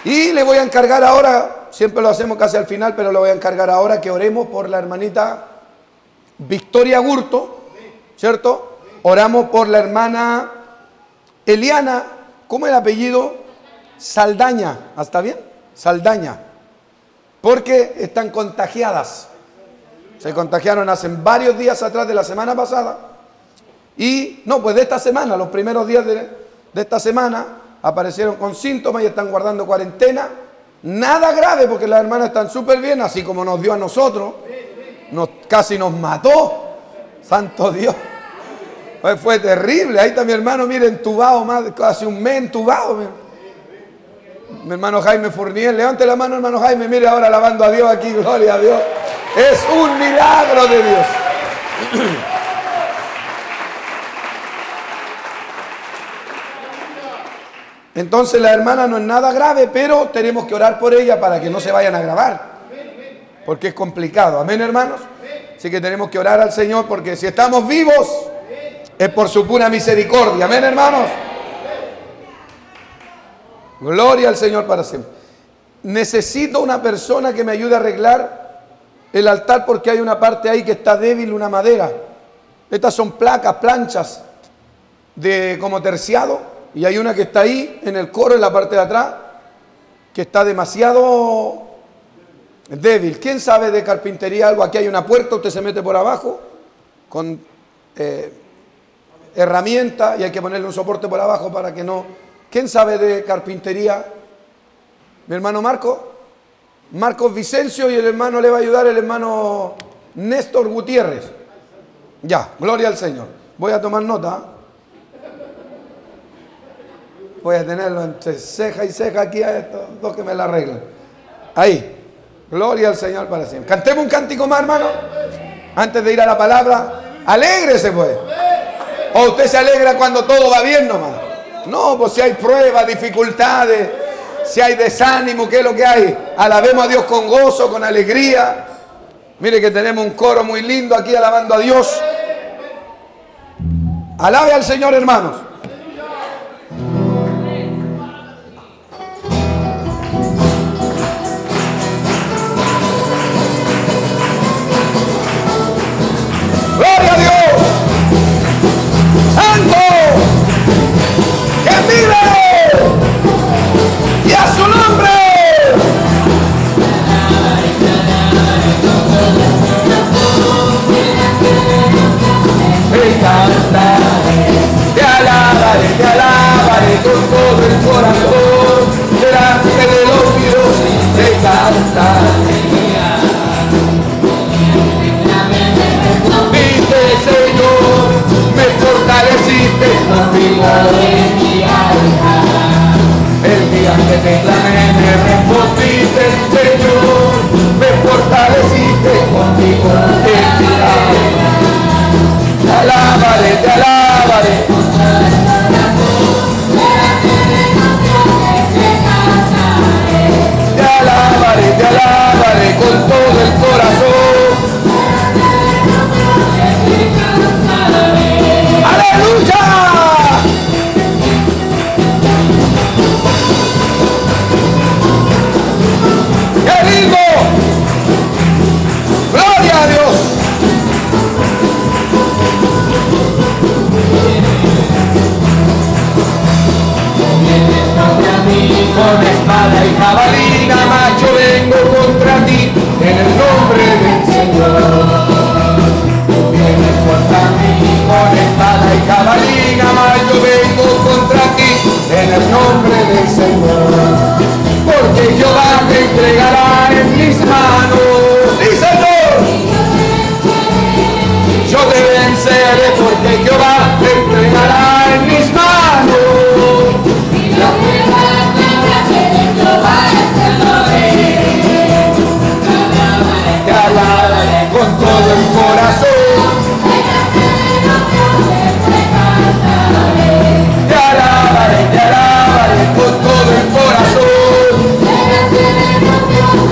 Y le voy a encargar ahora, siempre lo hacemos casi al final, pero le voy a encargar ahora que oremos por la hermanita Victoria Gurto, ¿cierto? Oramos por la hermana Eliana, ¿cómo es el apellido? Saldaña, ¿está bien? Saldaña, porque están contagiadas. Se contagiaron hace varios días atrás de la semana pasada. Y, no, pues de esta semana, los primeros días de esta semana, aparecieron con síntomas y están guardando cuarentena. Nada grave porque las hermanas están súper bien, así como nos dio a nosotros. Casi nos mató. Santo Dios. Pues fue terrible. Ahí está mi hermano, mire, entubado, casi un mes entubado. Mi hermano Jaime Fournier. Levante la mano, hermano Jaime. Mire ahora alabando a Dios aquí. Gloria a Dios. Es un milagro de Dios. Entonces la hermana no es nada grave, pero tenemos que orar por ella para que no se vayan a agravar, porque es complicado. Amén, hermanos. Así que tenemos que orar al Señor, porque si estamos vivos es por su pura misericordia. Amén, hermanos. Gloria al Señor para siempre. Necesito una persona que me ayude a arreglar el altar, porque hay una parte ahí que está débil, una madera. Estas son placas, planchas de como terciado. Y hay una que está ahí en el coro, en la parte de atrás, que está demasiado débil. ¿Quién sabe de carpintería algo? Aquí hay una puerta, usted se mete por abajo con herramienta y hay que ponerle un soporte por abajo para que no... ¿Quién sabe de carpintería? Mi hermano Marcos Vicencio, y el hermano le va a ayudar, el hermano Néstor Gutiérrez. Ya, gloria al Señor. Voy a tomar nota. Voy a tenerlo entre ceja y ceja aquí a estos dos que me la arreglan. Ahí. Gloria al Señor para siempre. Cantemos un cántico más, hermano. Antes de ir a la palabra. Alégrese, pues. O usted se alegra cuando todo va bien nomás. No, pues si hay pruebas, dificultades, si hay desánimo, ¿qué es lo que hay? Alabemos a Dios con gozo, con alegría. Mire que tenemos un coro muy lindo aquí alabando a Dios. Alabe al Señor, hermanos. ¡Gloria a Dios! ¡Santo! ¡Que vive! ¡Y a su nombre! Te cantaré, te alabaré con todo el corazón, delante de los dioses te cantaré. Señor, me fortaleciste contigo en mi alma. El día que te clamé me respondiste, Señor, me fortaleciste contigo en mi alma. Te alabaré, te alabaré. Te alabaré con todo el corazón. ¡Aleluya! ¡Qué lindo! ¡Gloria a Dios! Vienes contra mí con espada y jabalina, mas yo vengo contra ti en el nombre del Señor. Vienes contra mí con espada y jabalina, mas yo vengo contra ti en el nombre del Señor. Porque Jehová te entregará en mis manos. ¡Sí, Señor! Yo te venceré porque Jehová te entregará en mis manos. Te alabaré con todo el corazón. Te alabaré con todo el corazón.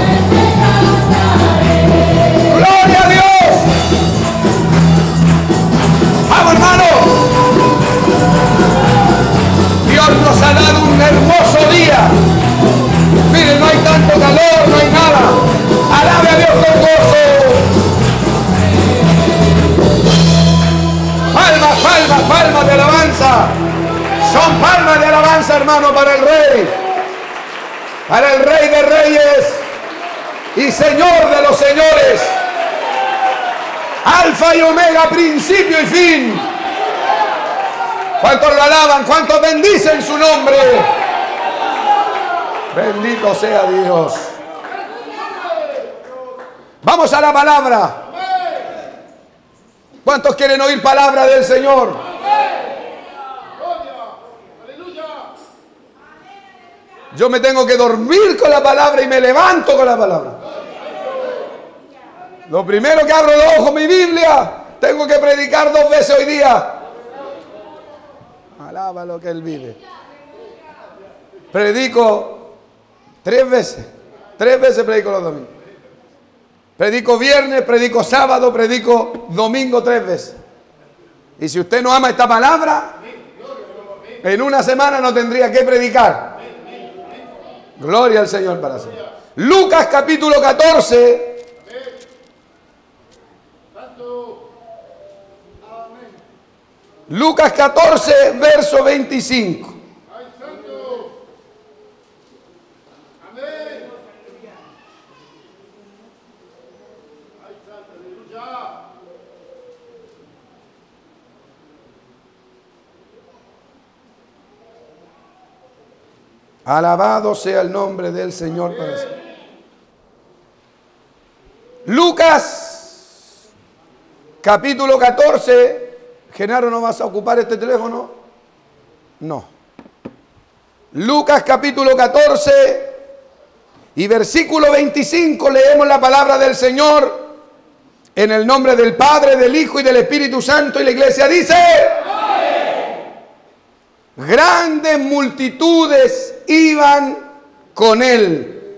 para el Rey. Para el Rey de Reyes y Señor de los Señores. Alfa y Omega, principio y fin. ¿Cuántos lo alaban? ¿Cuántos bendicen su nombre? Bendito sea Dios. Vamos a la palabra. ¿Cuántos quieren oír palabra del Señor? Yo me tengo que dormir con la palabra y me levanto con la palabra. Lo primero que abro los ojos, mi Biblia, tengo que predicar 2 veces hoy día. Alaba lo que Él vive. Predico 3 veces. 3 veces predico los domingos. Predico viernes, predico sábado, predico domingo 3 veces. Y si usted no ama esta palabra, en una semana no tendría que predicar. Gloria al Señor para siempre. Lucas capítulo 14. Lucas 14, verso 25. Alabado sea el nombre del Señor para siempre. Lucas capítulo 14. Genaro, ¿no vas a ocupar este teléfono? No. Lucas capítulo 14 y versículo 25 leemos la palabra del Señor en el nombre del Padre, del Hijo y del Espíritu Santo, y la iglesia dice: grandes multitudes iban con él.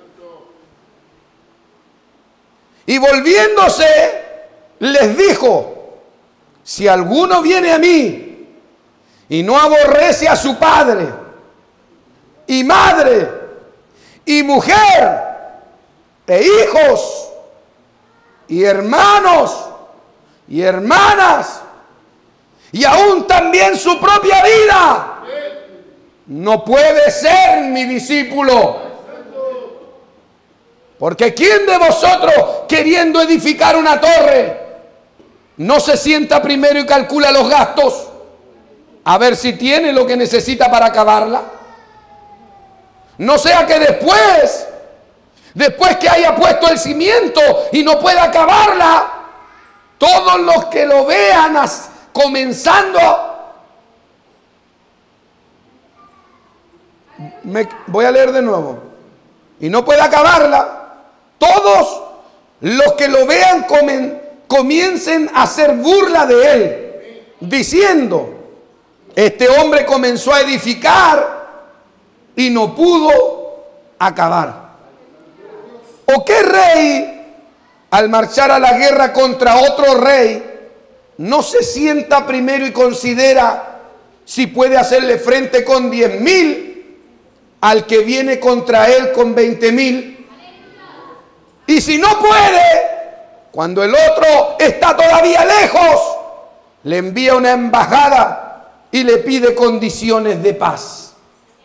Y volviéndose les dijo: si alguno viene a mí y no aborrece a su padre y madre y mujer e hijos y hermanos y hermanas y aún también su propia vida, no puede ser mi discípulo. Porque ¿quién de vosotros, queriendo edificar una torre, no se sienta primero y calcula los gastos a ver si tiene lo que necesita para acabarla? No sea que después que haya puesto el cimiento y no pueda acabarla, todos los que lo vean comenzando, voy a leer de nuevo, y no pueda acabarla, todos los que lo vean comiencen a hacer burla de él, diciendo: este hombre comenzó a edificar y no pudo acabar. ¿O qué rey, al marchar a la guerra contra otro rey, no se sienta primero y considera si puede hacerle frente con 10.000 al que viene contra él con 20.000? Y si no puede, cuando el otro está todavía lejos, le envía una embajada y le pide condiciones de paz.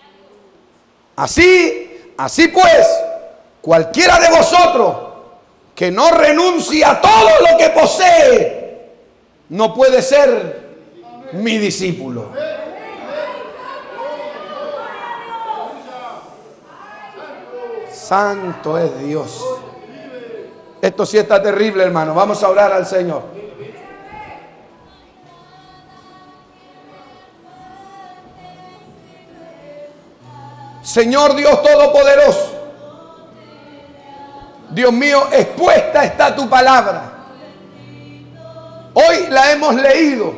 Así pues, cualquiera de vosotros que no renuncie a todo lo que posee, no puede ser mi discípulo. Santo es Dios. Esto sí está terrible, hermano. Vamos a orar al Señor. Señor Dios Todopoderoso, Dios mío, expuesta está tu palabra. Hoy la hemos leído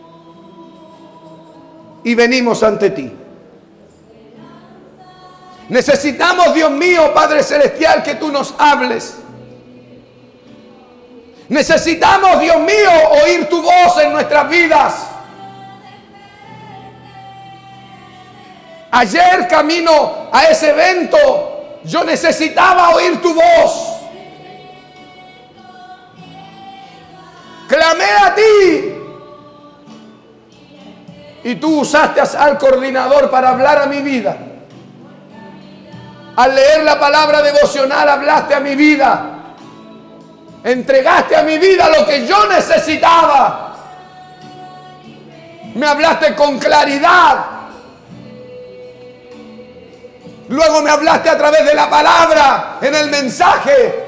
y venimos ante ti. Necesitamos, Dios mío, Padre Celestial, que tú nos hables. Necesitamos, Dios mío, oír tu voz en nuestras vidas. Ayer, camino a ese evento, yo necesitaba oír tu voz. Clamé a ti Y tú usaste al coordinador para hablar a mi vida. Al leer la palabra devocional hablaste a mi vida. Entregaste a mi vida lo que yo necesitaba. Me hablaste con claridad. Luego me hablaste a través de la palabra, en el mensaje.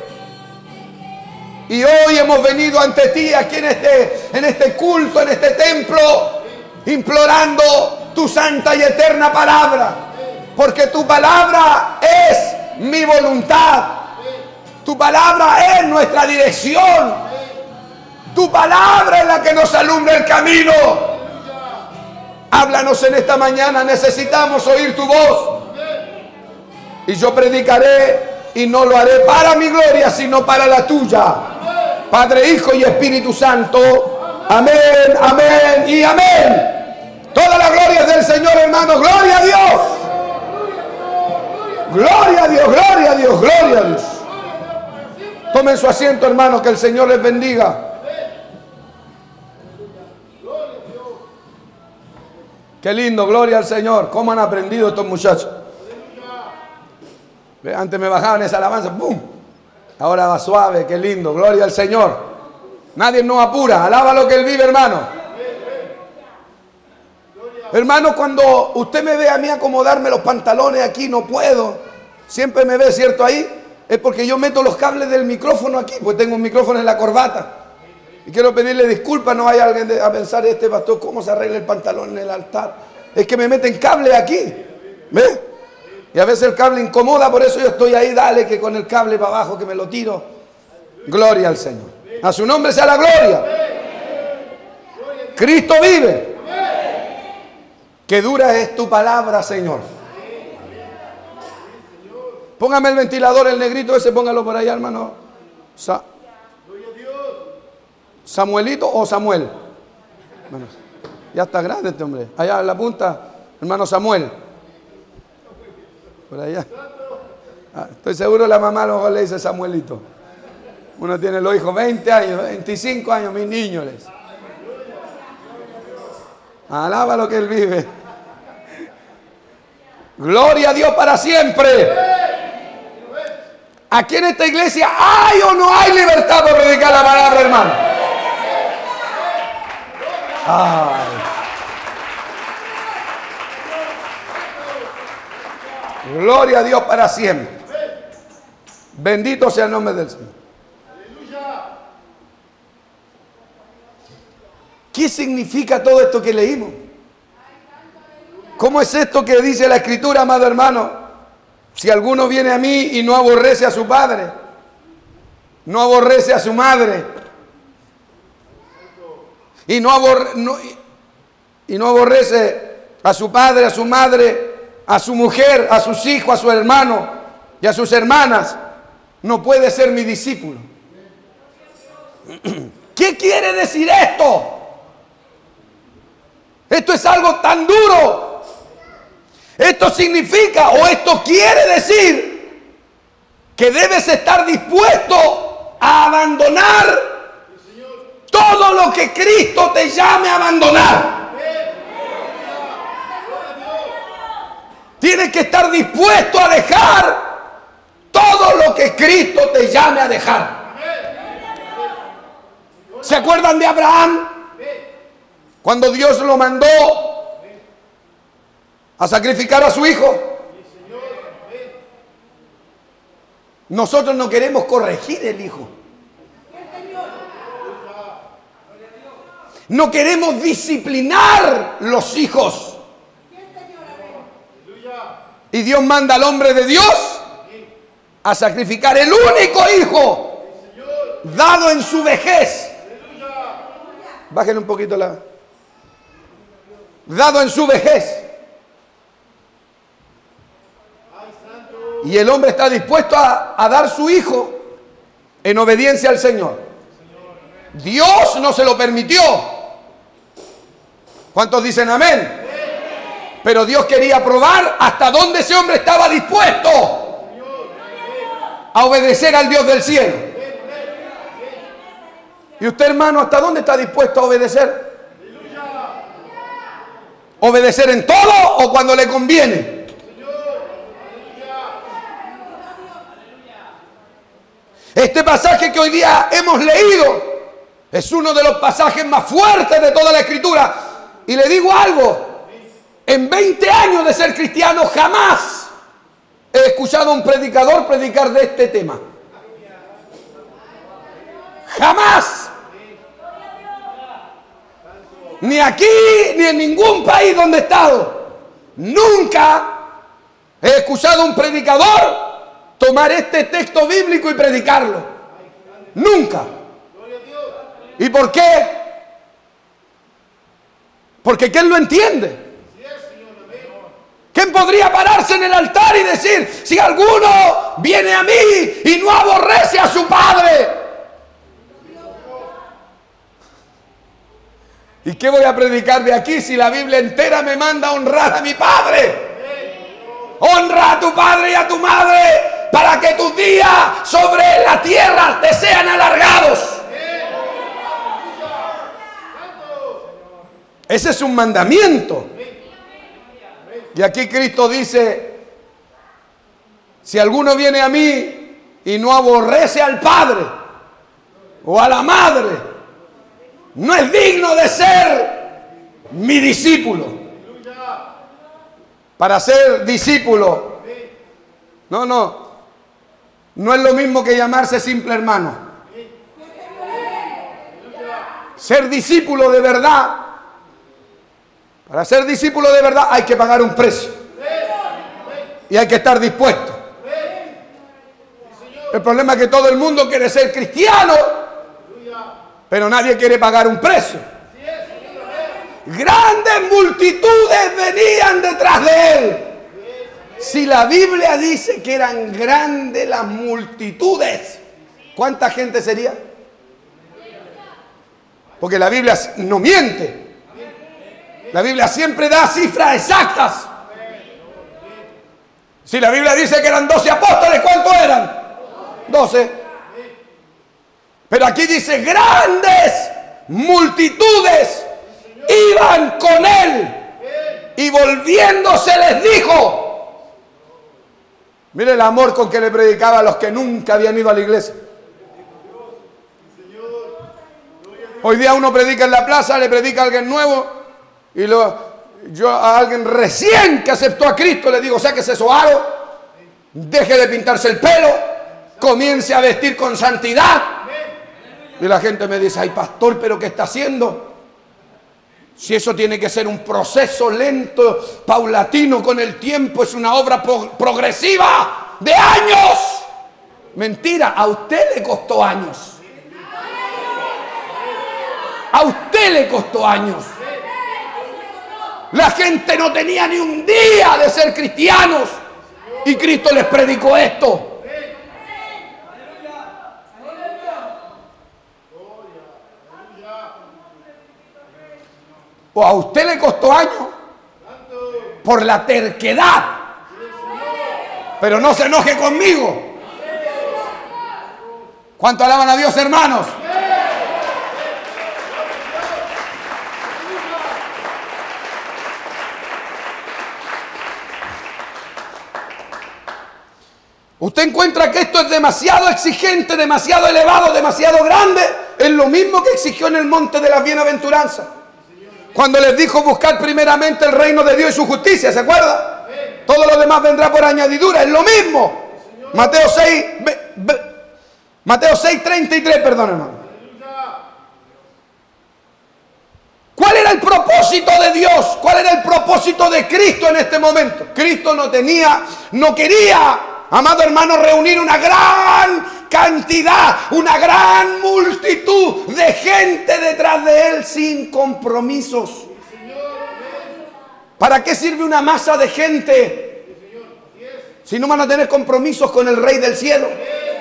Y hoy hemos venido ante ti aquí en este culto, en este templo, implorando tu santa y eterna palabra. Porque tu palabra es mi voluntad. Tu palabra es nuestra dirección. Tu palabra es la que nos alumbra el camino. Háblanos en esta mañana, necesitamos oír tu voz. Y yo predicaré y no lo haré para mi gloria, sino para la tuya. Padre, Hijo y Espíritu Santo. Amén, amén y amén. Toda la gloria es del Señor, hermano. Gloria a Dios. Gloria a Dios, gloria a Dios, gloria a Dios. Tomen su asiento, hermano, que el Señor les bendiga. Qué lindo, gloria al Señor. ¿Cómo han aprendido estos muchachos? Antes me bajaban esa alabanza, ¡pum! Ahora va suave, qué lindo, gloria al Señor. Nadie nos apura, alaba lo que Él vive, hermano. Hermano, cuando usted me ve a mí acomodarme los pantalones aquí, no puedo. Siempre me ve, ¿cierto? Ahí es porque yo meto los cables del micrófono aquí, pues tengo un micrófono en la corbata. Y quiero pedirle disculpas, no vaya alguien a pensar, este pastor, ¿cómo se arregla el pantalón en el altar? Es que me meten cable aquí, ¿ves? Y a veces el cable incomoda, por eso yo estoy ahí, dale que con el cable para abajo que me lo tiro. Gloria al Señor. A su nombre sea la gloria. Cristo vive. Qué dura es tu palabra, Señor. Póngame el ventilador, el negrito ese, póngalo por allá, hermano. ¿Samuelito o Samuel? Bueno, ya está grande este hombre. Allá en la punta, hermano Samuel. Por allá. Estoy seguro la mamá a lo mejor le dice Samuelito. Uno tiene los hijos 20 años, 25 años, mis niños les. Alaba lo que Él vive. Gloria a Dios para siempre. Aquí en esta iglesia hay o no hay libertad para predicar la palabra, hermano. Ay. Gloria a Dios para siempre. Bendito sea el nombre del Señor. ¿Qué significa todo esto que leímos? ¿Cómo es esto que dice la Escritura, amado hermano? Si alguno viene a mí y no aborrece a su padre, no aborrece a su madre, y no aborrece a su padre, a su madre, a su mujer, a sus hijos, a su hermano y a sus hermanas, no puede ser mi discípulo. ¿Qué quiere decir esto? Esto es algo tan duro. Esto significa o esto quiere decir que debes estar dispuesto a abandonar todo lo que Cristo te llame a abandonar. Tienes que estar dispuesto a dejar todo lo que Cristo te llame a dejar. ¿Se acuerdan de Abraham? Cuando Dios lo mandó a sacrificar a su hijo. Nosotros no queremos corregir el hijo. No queremos disciplinar los hijos. Y Dios manda al hombre de Dios a sacrificar el único hijo dado en su vejez. Bájenle un poquito la... Dado en su vejez. Y el hombre está dispuesto a dar su hijo en obediencia al Señor. Dios no se lo permitió. ¿Cuántos dicen amén? Pero Dios quería probar hasta dónde ese hombre estaba dispuesto a obedecer al Dios del cielo. ¿Y usted, hermano, hasta dónde está dispuesto a obedecer? ¿Obedecer en todo o cuando le conviene? Este pasaje que hoy día hemos leído es uno de los pasajes más fuertes de toda la Escritura. Y le digo algo, en 20 años de ser cristiano jamás he escuchado a un predicador predicar de este tema. Jamás. Ni aquí ni en ningún país donde he estado. Nunca he escuchado a un predicador tomar este texto bíblico y predicarlo. Nunca. ¿Y por qué? Porque ¿quién lo entiende? ¿Quién podría pararse en el altar y decir, si alguno viene a mí y no aborrece a su padre? ¿Y qué voy a predicar de aquí si la Biblia entera me manda a honrar a mi padre? Honra a tu padre y a tu madre para que tus días sobre la tierra te sean alargados. Ese es un mandamiento. Y aquí Cristo dice, si alguno viene a mí y no aborrece al padre o a la madre, no es digno de ser mi discípulo. Para ser discípulo, no es lo mismo que llamarse simple hermano. Ser discípulo de verdad, para ser discípulo de verdad hay que pagar un precio. Y hay que estar dispuesto. El problema es que todo el mundo quiere ser cristiano, pero nadie quiere pagar un precio. Grandes multitudes venían detrás de él. Si la Biblia dice que eran grandes las multitudes, ¿cuánta gente sería? Porque la Biblia no miente. La Biblia siempre da cifras exactas. Si la Biblia dice que eran 12 apóstoles, ¿cuántos eran? 12. Pero aquí dice grandes multitudes iban con él y volviéndose les dijo. Mire el amor con que le predicaba a los que nunca habían ido a la iglesia. Hoy día uno predica en la plaza, le predica a alguien nuevo y yo a alguien recién que aceptó a Cristo le digo, sáquese su aro, deje de pintarse el pelo, comience a vestir con santidad. Y la gente me dice, ay pastor, ¿pero qué está haciendo? Si eso tiene que ser un proceso lento, paulatino, con el tiempo, es una obra progresiva de años. Mentira, a usted le costó años. A usted le costó años. La gente no tenía ni un día de ser cristianos y Cristo les predicó esto. O a usted le costó años por la terquedad. Pero no se enoje conmigo. ¿Cuánto alaban a Dios, hermanos? Usted encuentra que esto es demasiado exigente, demasiado elevado, demasiado grande. Es lo mismo que exigió en el monte de las bienaventuranzas. Cuando les dijo buscar primeramente el reino de Dios y su justicia, ¿se acuerda? Todo lo demás vendrá por añadidura, es lo mismo. Mateo 6:33, perdón, hermano. ¿Cuál era el propósito de Dios? ¿Cuál era el propósito de Cristo en este momento? Cristo no quería, amado hermano, reunir una gran cantidad, una gran multitud de gente detrás de él sin compromisos. ¿Para qué sirve una masa de gente si no van a tener compromisos con el Rey del Cielo?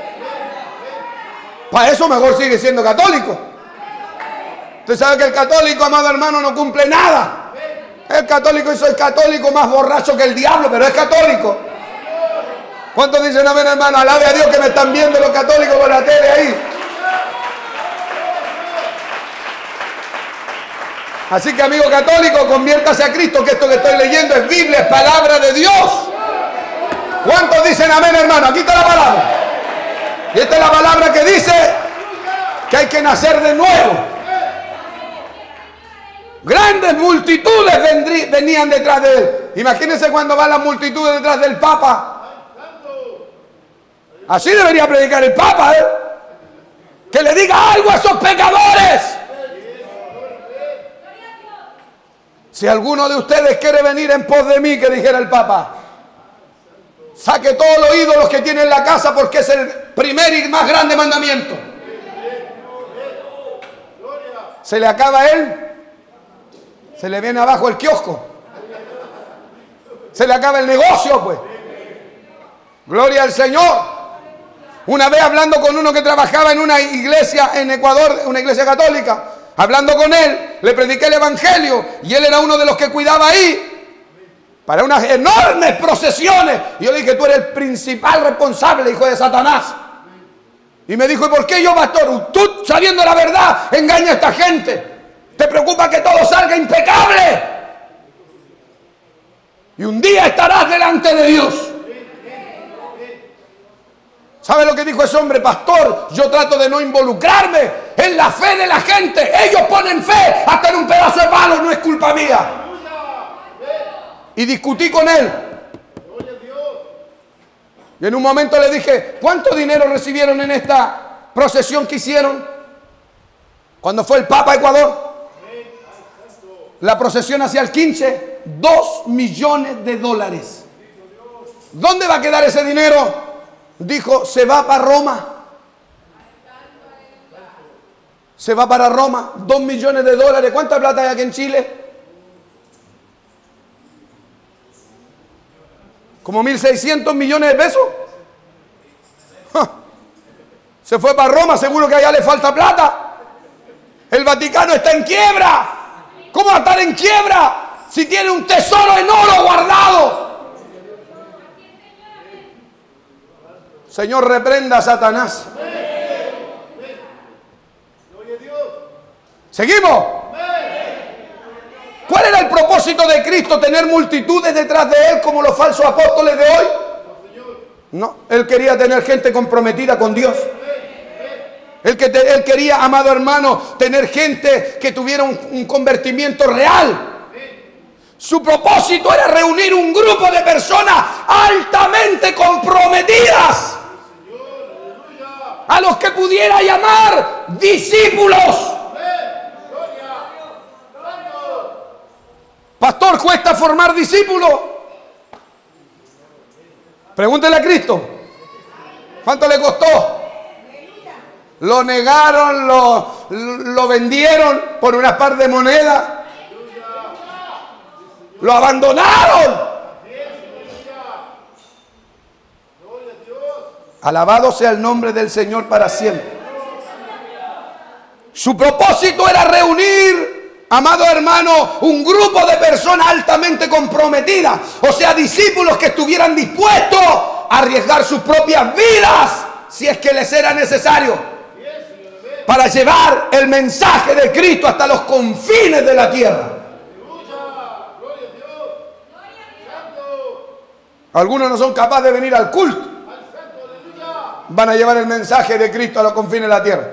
Para eso mejor sigue siendo católico. Usted sabe que el católico, amado hermano, no cumple nada. El católico es el católico más borracho que el diablo, pero es católico. ¿Cuántos dicen amén, hermano? Alabe a Dios que me están viendo los católicos por la tele ahí. Así que, amigo católico, conviértase a Cristo, que esto que estoy leyendo es Biblia, es palabra de Dios. ¿Cuántos dicen amén, hermano? Aquí está la palabra. Y esta es la palabra que dice que hay que nacer de nuevo. Grandes multitudes venían detrás de él. Imagínense cuando van las multitudes detrás del Papa. Así debería predicar el Papa, ¿eh? Que le diga algo a esos pecadores. Si alguno de ustedes quiere venir en pos de mí, que dijera el Papa, saque todos los ídolos que tiene en la casa, porque es el primer y más grande mandamiento. Se le acaba él, se le viene abajo el kiosco, se le acaba el negocio, pues. Gloria al Señor. Una vez hablando con uno que trabajaba en una iglesia en Ecuador, una iglesia católica, hablando con él, le prediqué el evangelio y él era uno de los que cuidaba ahí para unas enormes procesiones. Y yo le dije, tú eres el principal responsable, hijo de Satanás. Y me dijo, ¿y por qué yo, pastor? Tú, sabiendo la verdad, engaña a esta gente. ¿Te preocupa que todo salga impecable? Y un día estarás delante de Dios. ¿Sabe lo que dijo ese hombre? Pastor, yo trato de no involucrarme en la fe de la gente. Ellos ponen fe hasta en un pedazo de palo, no es culpa mía. Y discutí con él. Y en un momento le dije, ¿cuánto dinero recibieron en esta procesión que hicieron? Cuando fue el Papa a Ecuador. La procesión hacia el 15, $2 millones. ¿Dónde va a quedar ese dinero? Dijo, se va para Roma. Se va para Roma. $2 millones. ¿Cuánta plata hay aquí en Chile? Como 1.600 millones de pesos. Se fue para Roma, seguro que allá le falta plata. El Vaticano está en quiebra. ¿Cómo va a estar en quiebra si tiene un tesoro en oro guardado? Señor, reprenda a Satanás. ¿Seguimos? ¿Cuál era el propósito de Cristo? ¿Tener multitudes detrás de Él como los falsos apóstoles de hoy? No, Él quería tener gente comprometida con Dios. Él quería, amado hermano, tener gente que tuviera un convertimiento real. Su propósito era reunir un grupo de personas altamente comprometidas, a los que pudiera llamar discípulos. Pastor, ¿cuesta formar discípulos? Pregúntele a Cristo. ¿Cuánto le costó? Lo negaron, lo vendieron por una par de monedas. Lo abandonaron. Alabado sea el nombre del Señor para siempre. Su propósito era reunir, amado hermano, un grupo de personas altamente comprometidas. O sea, discípulos que estuvieran dispuestos a arriesgar sus propias vidas, si es que les era necesario, para llevar el mensaje de Cristo hasta los confines de la tierra. Algunos no son capaces de venir al culto. Van a llevar el mensaje de Cristo a los confines de la tierra.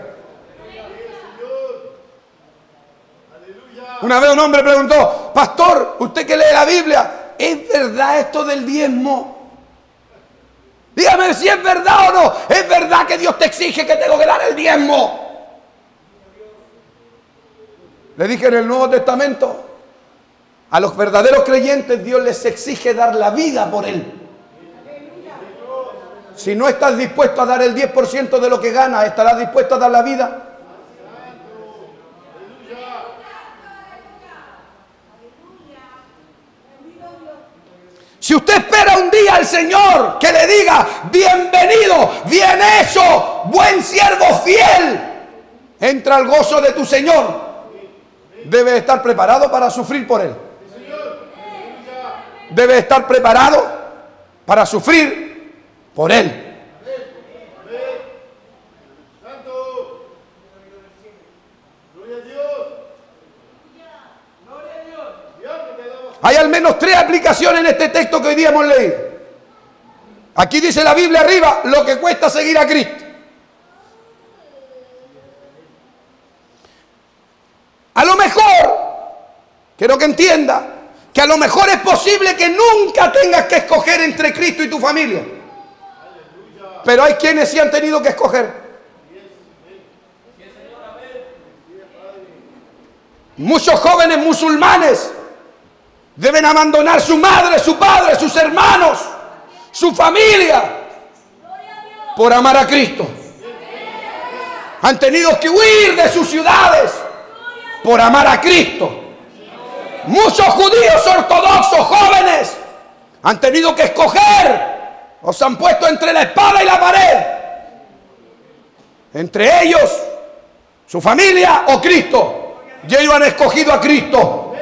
Una vez un hombre preguntó, pastor, usted que lee la Biblia, ¿es verdad esto del diezmo? Dígame si es verdad o no. ¿Es verdad que Dios te exige que tengo que dar el diezmo? Le dije en el Nuevo Testamento, a los verdaderos creyentes Dios les exige dar la vida por Él. Si no estás dispuesto a dar el 10% de lo que ganas, ¿estarás dispuesto a dar la vida? Si usted espera un día al Señor que le diga, bienvenido, bien hecho, buen siervo fiel, entra al gozo de tu Señor, debe estar preparado para sufrir por Él. Debe estar preparado para sufrir por Él. menos 3 aplicaciones en este texto que hoy día hemos leído. Aquí dice la Biblia arriba lo que cuesta seguir a Cristo. A lo mejor, quiero que entienda, que a lo mejor es posible que nunca tengas que escoger entre Cristo y tu familia. Pero hay quienes sí han tenido que escoger. Muchos jóvenes musulmanes deben abandonar su madre, su padre, sus hermanos, su familia, por amar a Cristo. Han tenido que huir de sus ciudades por amar a Cristo. Muchos judíos ortodoxos jóvenes han tenido que escoger, o se han puesto entre la espada y la pared, entre ellos, su familia o Cristo. Y ellos han escogido a Cristo.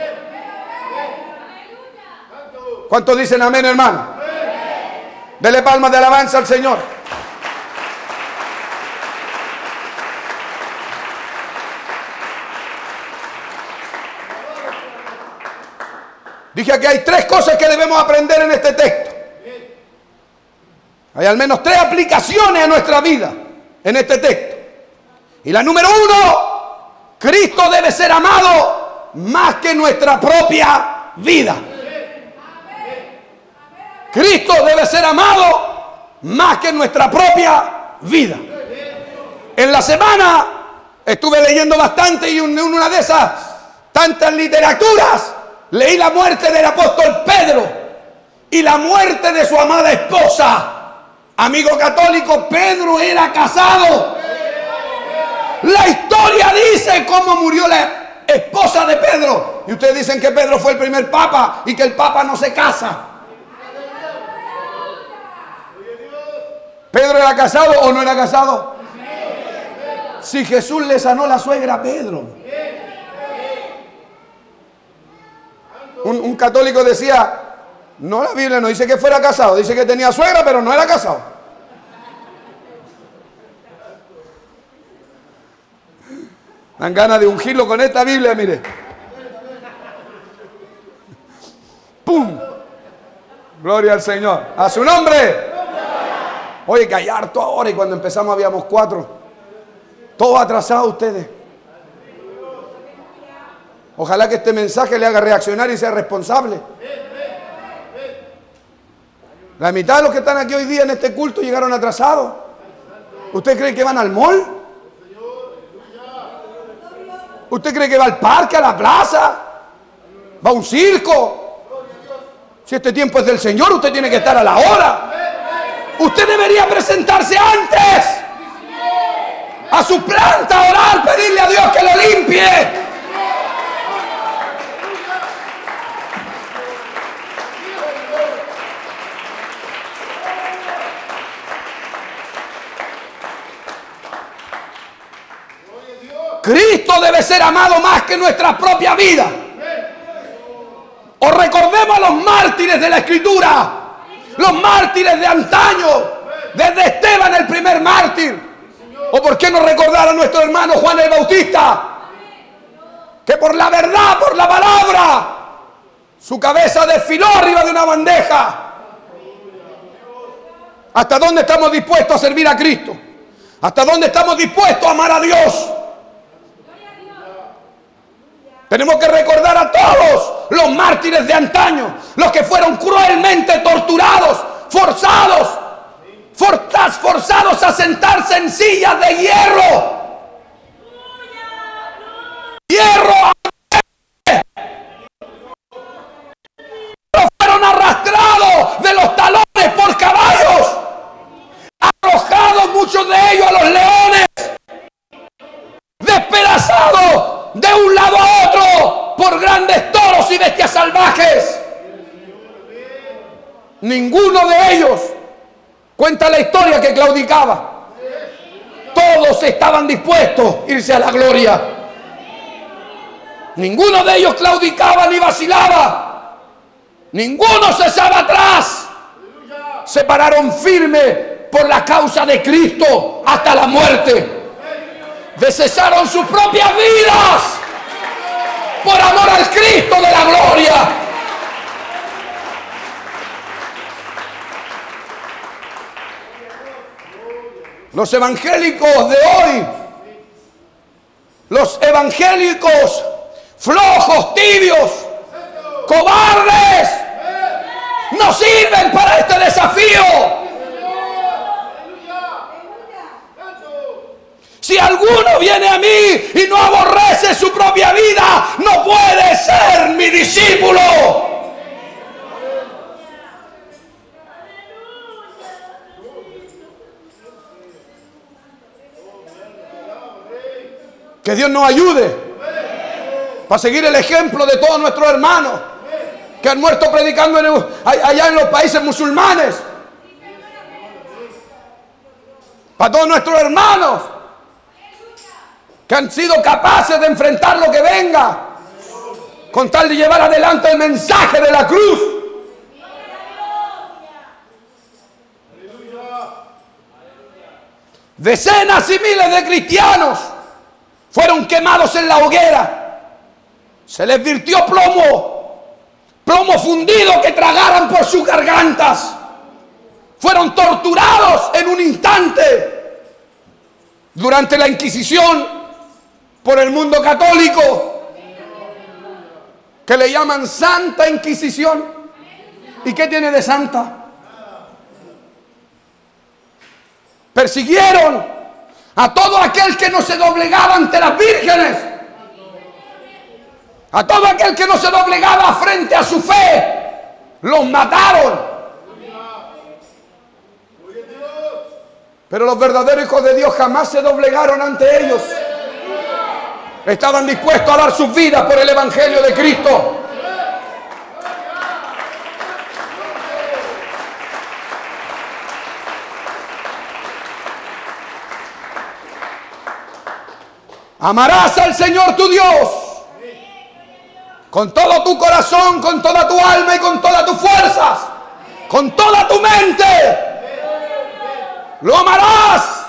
¿Cuántos dicen amén, hermano? Dele palmas de alabanza al Señor. Dije que hay 3 cosas que debemos aprender en este texto. Hay al menos 3 aplicaciones a nuestra vida en este texto. Y la número 1, Cristo debe ser amado más que nuestra propia vida. Cristo debe ser amado más que nuestra propia vida. En la semana estuve leyendo bastante y en una de esas tantas literaturas leí la muerte del apóstol Pedro y la muerte de su amada esposa. Amigo católico, Pedro era casado. La historia dice cómo murió la esposa de Pedro. Y ustedes dicen que Pedro fue el primer papa y que el papa no se casa. ¿Pedro era casado o no era casado? Si Jesús le sanó la suegra a Pedro. Un católico decía, no, la Biblia no dice que fuera casado, dice que tenía suegra, pero no era casado. Dan ganas de ungirlo con esta Biblia, mire. ¡Pum! Gloria al Señor. A su nombre. Oye, que hay harto ahora y cuando empezamos habíamos 4. Todos atrasados ustedes. Ojalá que este mensaje le haga reaccionar y sea responsable. La mitad de los que están aquí hoy día en este culto llegaron atrasados. ¿Usted cree que van al mall? ¿Usted cree que va al parque, a la plaza? ¿Va a un circo? Si este tiempo es del Señor, usted tiene que estar a la hora. Usted debería presentarse antes a su planta, orar, pedirle a Dios que lo limpie. Cristo debe ser amado más que nuestra propia vida. O recordemos a los mártires de la Escritura, los mártires de antaño, desde Esteban el primer mártir. O por qué no recordar a nuestro hermano Juan el Bautista, que por la verdad, por la palabra, su cabeza desfiló arriba de una bandeja. ¿Hasta dónde estamos dispuestos a servir a Cristo? ¿Hasta dónde estamos dispuestos a amar a Dios? Tenemos que recordar a todos los mártires de antaño, los que fueron cruelmente torturados, forzados a sentarse en sillas de hierro. Hierro. Fueron arrastrados de los talones por caballos, arrojados muchos de ellos a los leones, despedazados de un lado a otro por grandes toros y bestias salvajes. Ninguno de ellos, cuenta la historia, que claudicaba. Todos estaban dispuestos a irse a la gloria. Ninguno de ellos claudicaba ni vacilaba. Ninguno se echaba atrás. Se pararon firmes por la causa de Cristo hasta la muerte. Desecharon sus propias vidas por amor al Cristo de la gloria. Los evangélicos de hoy, los evangélicos flojos, tibios, cobardes, no sirven para este desafío. Si alguno viene a mí y no aborrece su propia vida, no puede ser mi discípulo. Que Dios nos ayude para seguir el ejemplo de todos nuestros hermanos que han muerto predicando allá en los países musulmanes. Para todos nuestros hermanos que han sido capaces de enfrentar lo que venga con tal de llevar adelante el mensaje de la cruz. Decenas y miles de cristianos fueron quemados en la hoguera. Se les virtió plomo fundido que tragaran por sus gargantas. Fueron torturados en un instante durante la Inquisición por el mundo católico, que le llaman Santa Inquisición. ¿Y qué tiene de santa? Persiguieron a todo aquel que no se doblegaba ante las vírgenes, a todo aquel que no se doblegaba frente a su fe. Los mataron. Pero los verdaderos hijos de Dios jamás se doblegaron ante ellos. Estaban dispuestos a dar sus vidas por el Evangelio de Cristo. Amarás al Señor tu Dios con todo tu corazón, con toda tu alma y con todas tus fuerzas, con toda tu mente. Lo amarás.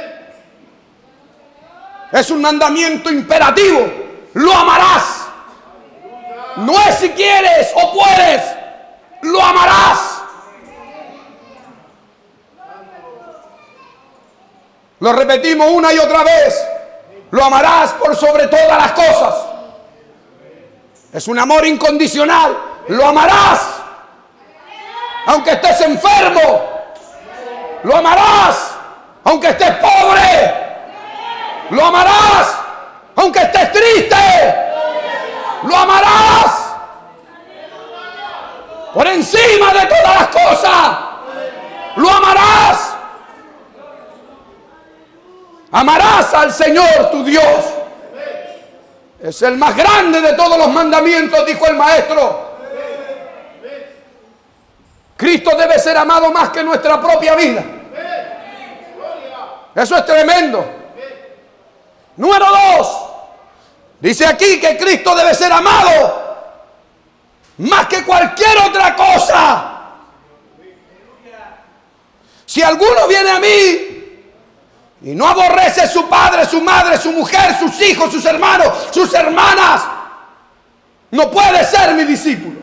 Es un mandamiento imperativo. Lo amarás. No es si quieres o puedes. Lo amarás. Lo repetimos una y otra vez. Lo amarás por sobre todas las cosas. Es un amor incondicional. Lo amarás. Aunque estés enfermo. Lo amarás. Aunque estés pobre. Lo amarás. Aunque estés triste. Lo amarás. Por encima de todas las cosas. Lo amarás. Amarás al Señor tu Dios. Es el más grande de todos los mandamientos, dijo el Maestro. Cristo debe ser amado más que nuestra propia vida. Eso es tremendo. Número 2. Dice aquí que Cristo debe ser amado más que cualquier otra cosa. Si alguno viene a mí y no aborrece a su padre, su madre, su mujer, sus hijos, sus hermanos, sus hermanas, no puede ser mi discípulo.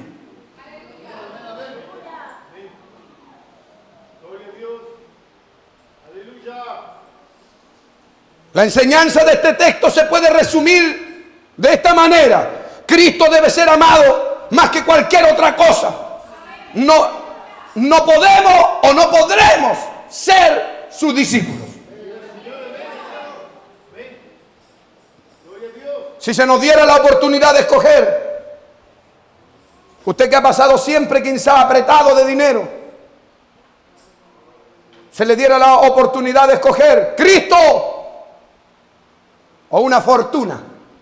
La enseñanza de este texto se puede resumir de esta manera. Cristo debe ser amado más que cualquier otra cosa. No podemos o no podremos ser sus discípulos. Si se nos diera la oportunidad de escoger, usted que ha pasado siempre quizá apretado de dinero, se le diera la oportunidad de escoger Cristo o una fortuna.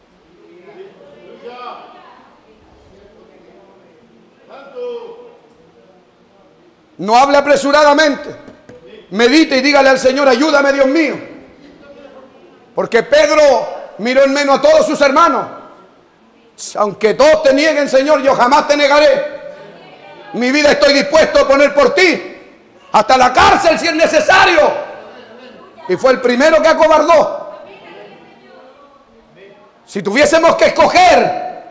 No hable apresuradamente. Medite y dígale al Señor: ayúdame, Dios mío. Porque Pedro miró en menos a todos sus hermanos. Aunque todos te nieguen, Señor, yo jamás te negaré. Mi vida estoy dispuesto a poner por ti. Hasta la cárcel si es necesario. Y fue el primero que acobardó. Si tuviésemos que escoger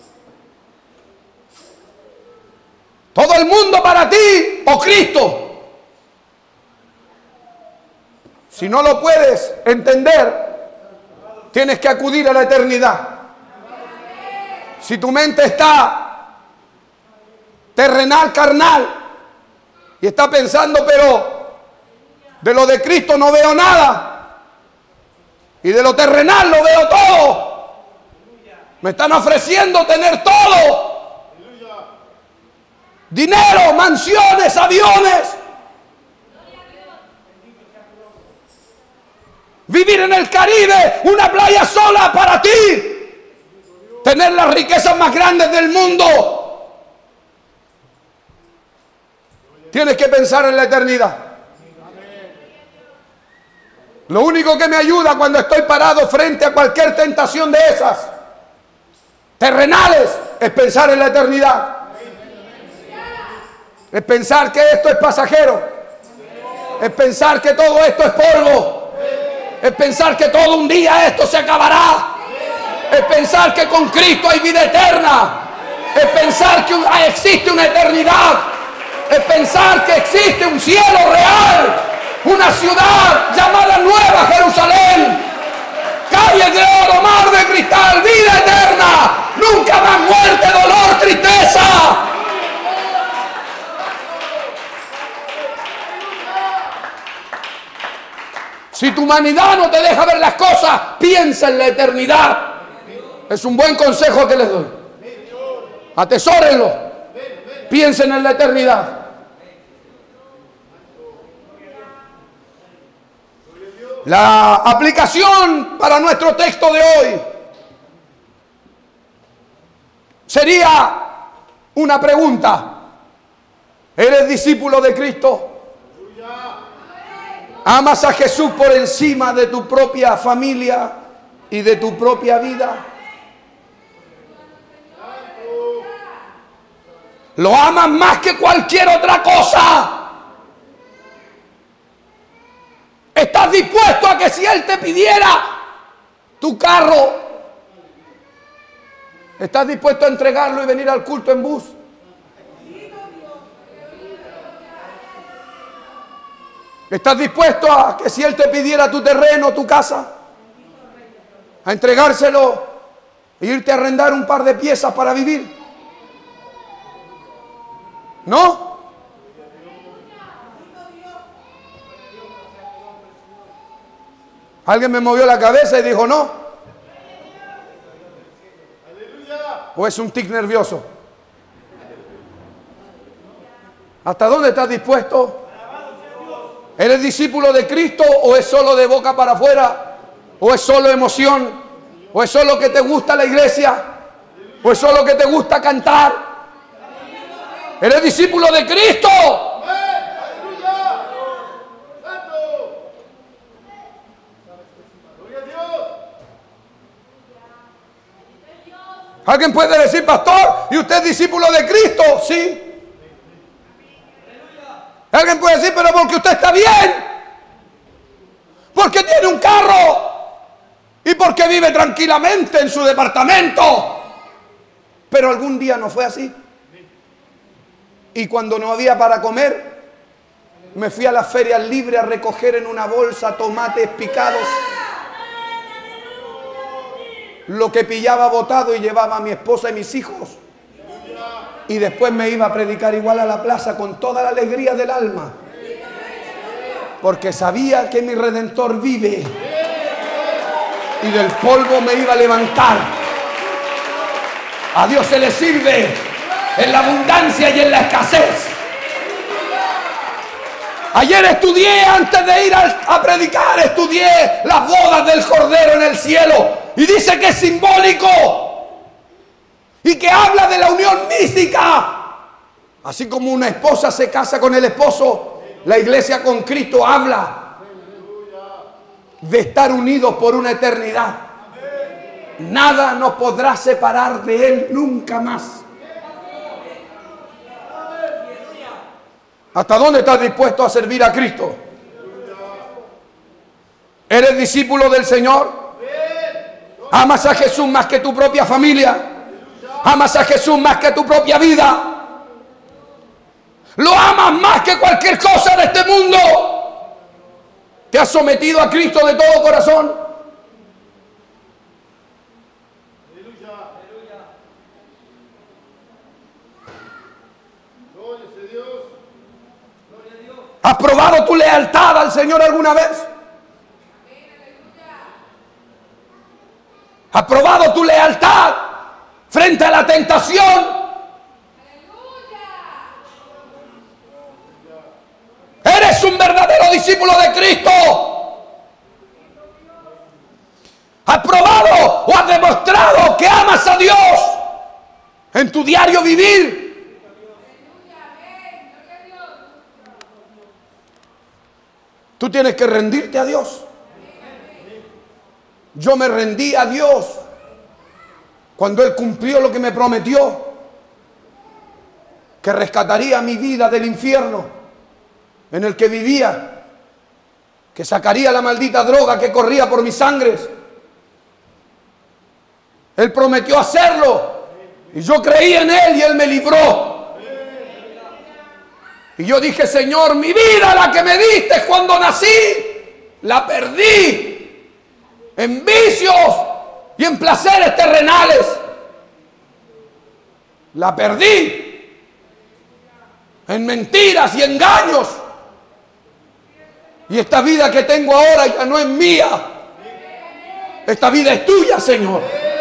todo el mundo para ti o Cristo, Si no lo puedes entender, tienes que acudir a la eternidad. Si tu mente está terrenal, carnal, y está pensando, pero de lo de Cristo no veo nada, y de lo terrenal lo veo todo, me están ofreciendo tener todo, dinero, mansiones, aviones, vivir en el Caribe, una playa sola para ti, tener las riquezas más grandes del mundo. Tienes que pensar en la eternidad. Lo único que me ayuda cuando estoy parado frente a cualquier tentación de esas terrenales es pensar en la eternidad. Es pensar que esto es pasajero. Es pensar que todo esto es polvo. Es pensar que todo un día esto se acabará. Es pensar que con Cristo hay vida eterna. Es pensar que existe una eternidad. Es pensar que existe un cielo real. Una ciudad llamada Nueva Jerusalén. Calles de oro, mar de cristal, vida eterna. Nunca más muerte, dolor, tristeza. Si tu humanidad no te deja ver las cosas, piensa en la eternidad. Es un buen consejo que les doy. Atesórenlo. Piensen en la eternidad. La aplicación para nuestro texto de hoy sería una pregunta. ¿Eres discípulo de Cristo? ¿Amas a Jesús por encima de tu propia familia y de tu propia vida? ¿Lo amas más que cualquier otra cosa? ¿Estás dispuesto a que si Él te pidiera tu carro, estás dispuesto a entregarlo y venir al culto en bus? ¿Estás dispuesto a que si Él te pidiera tu terreno, tu casa, a entregárselo e irte a arrendar un par de piezas para vivir? ¿No? Alguien me movió la cabeza y dijo no. ¿O es un tic nervioso? ¿Hasta dónde estás dispuesto? ¿Eres discípulo de Cristo o es solo de boca para afuera? ¿O es solo emoción? ¿O es solo que te gusta la iglesia? ¿O es solo que te gusta cantar? ¿Eres discípulo de Cristo? ¿Alguien puede decir, pastor, y usted es discípulo de Cristo? Sí. Alguien puede decir, pero porque usted está bien, porque tiene un carro y porque vive tranquilamente en su departamento. Pero algún día no fue así. Y cuando no había para comer, me fui a las ferias libres a recoger en una bolsa tomates picados, lo que pillaba botado y llevaba a mi esposa y mis hijos. Y después me iba a predicar igual a la plaza con toda la alegría del alma, porque sabía que mi Redentor vive y del polvo me iba a levantar. A Dios se le sirve en la abundancia y en la escasez. Ayer estudié, antes de ir a predicar, estudié las bodas del Cordero en el cielo, y dice que es simbólico y que habla de la unión mística. Así como una esposa se casa con el esposo, la iglesia con Cristo habla de estar unidos por una eternidad. Nada nos podrá separar de Él nunca más. ¿Hasta dónde estás dispuesto a servir a Cristo? ¿Eres discípulo del Señor? ¿Amas a Jesús más que tu propia familia? ¿Amas a Jesús más que tu propia vida? ¿Lo amas más que cualquier cosa de este mundo? ¿Te has sometido a Cristo de todo corazón? ¿Has probado tu lealtad al Señor alguna vez? ¿Has probado tu lealtad frente a la tentación? ¿Eres un verdadero discípulo de Cristo? ¿Has probado o has demostrado que amas a Dios en tu diario vivir? Tú tienes que rendirte a Dios. Yo me rendí a Dios cuando Él cumplió lo que me prometió, que rescataría mi vida del infierno en el que vivía, que sacaría la maldita droga que corría por mis sangres. Él prometió hacerlo y yo creí en Él y Él me libró. Y yo dije: Señor, mi vida, la que me diste cuando nací, la perdí en vicios y en placeres terrenales. La perdí en mentiras y engaños. Y esta vida que tengo ahora ya no es mía. Esta vida es tuya, Señor.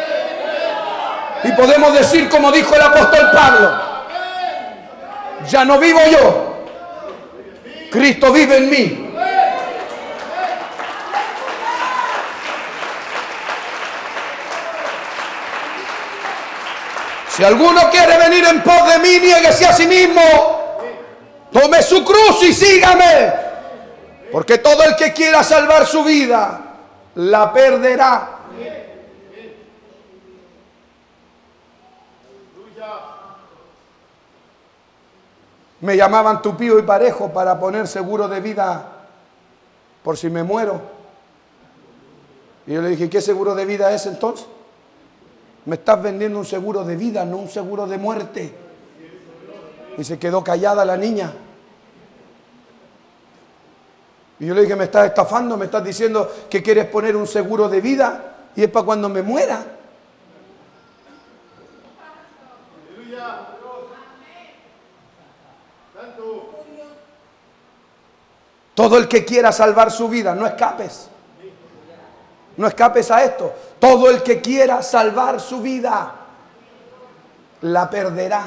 Y podemos decir como dijo el apóstol Pablo: ya no vivo yo, Cristo vive en mí. Si alguno quiere venir en pos de mí, niéguese a sí mismo, tome su cruz y sígame. Porque todo el que quiera salvar su vida, la perderá. Me llamaban tupío y parejo para poner seguro de vida por si me muero. Y yo le dije: ¿qué seguro de vida es entonces? Me estás vendiendo un seguro de vida, no un seguro de muerte. Y se quedó callada la niña. Y yo le dije: me estás estafando, me estás diciendo que quieres poner un seguro de vida y es para cuando me muera. Todo el que quiera salvar su vida, no escapes. No escapes a esto. Todo el que quiera salvar su vida, la perderá.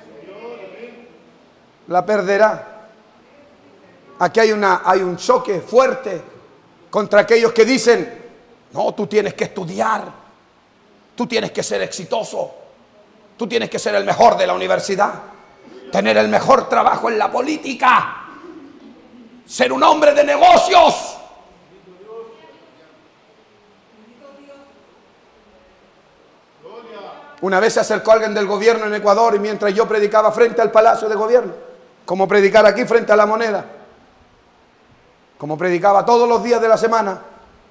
La perderá. Aquí hay un choque fuerte contra aquellos que dicen: no, tú tienes que estudiar, tú tienes que ser exitoso, tú tienes que ser el mejor de la universidad, tener el mejor trabajo en la política, ser un hombre de negocios. Una vez se acercó alguien del gobierno en Ecuador y mientras yo predicaba frente al Palacio de Gobierno, como predicar aquí frente a la Moneda, como predicaba todos los días de la semana,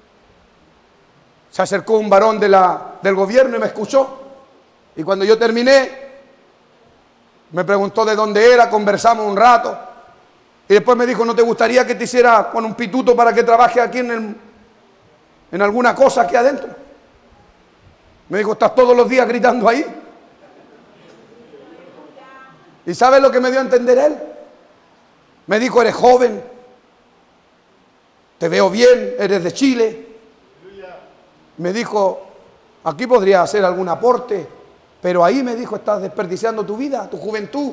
se acercó un varón del gobierno y me escuchó. Y cuando yo terminé, me preguntó de dónde era, conversamos un rato. Y después me dijo: ¿no te gustaría que te hiciera con un pituto para que trabaje aquí en alguna cosa aquí adentro? Me dijo: ¿estás todos los días gritando ahí? ¿Y sabes lo que me dio a entender él? Me dijo: eres joven, te veo bien, eres de Chile. Me dijo: aquí podría hacer algún aporte, pero ahí, me dijo, estás desperdiciando tu vida, tu juventud.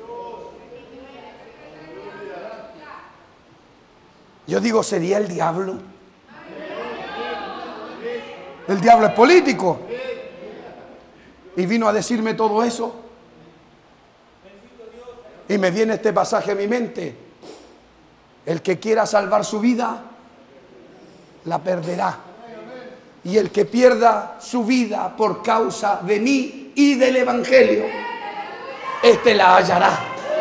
Yo digo: ¿sería el diablo? El diablo es político. Y vino a decirme todo eso. Y me viene este pasaje a mi mente: el que quiera salvar su vida, la perderá. Y el que pierda su vida por causa de mí y del Evangelio, este la hallará.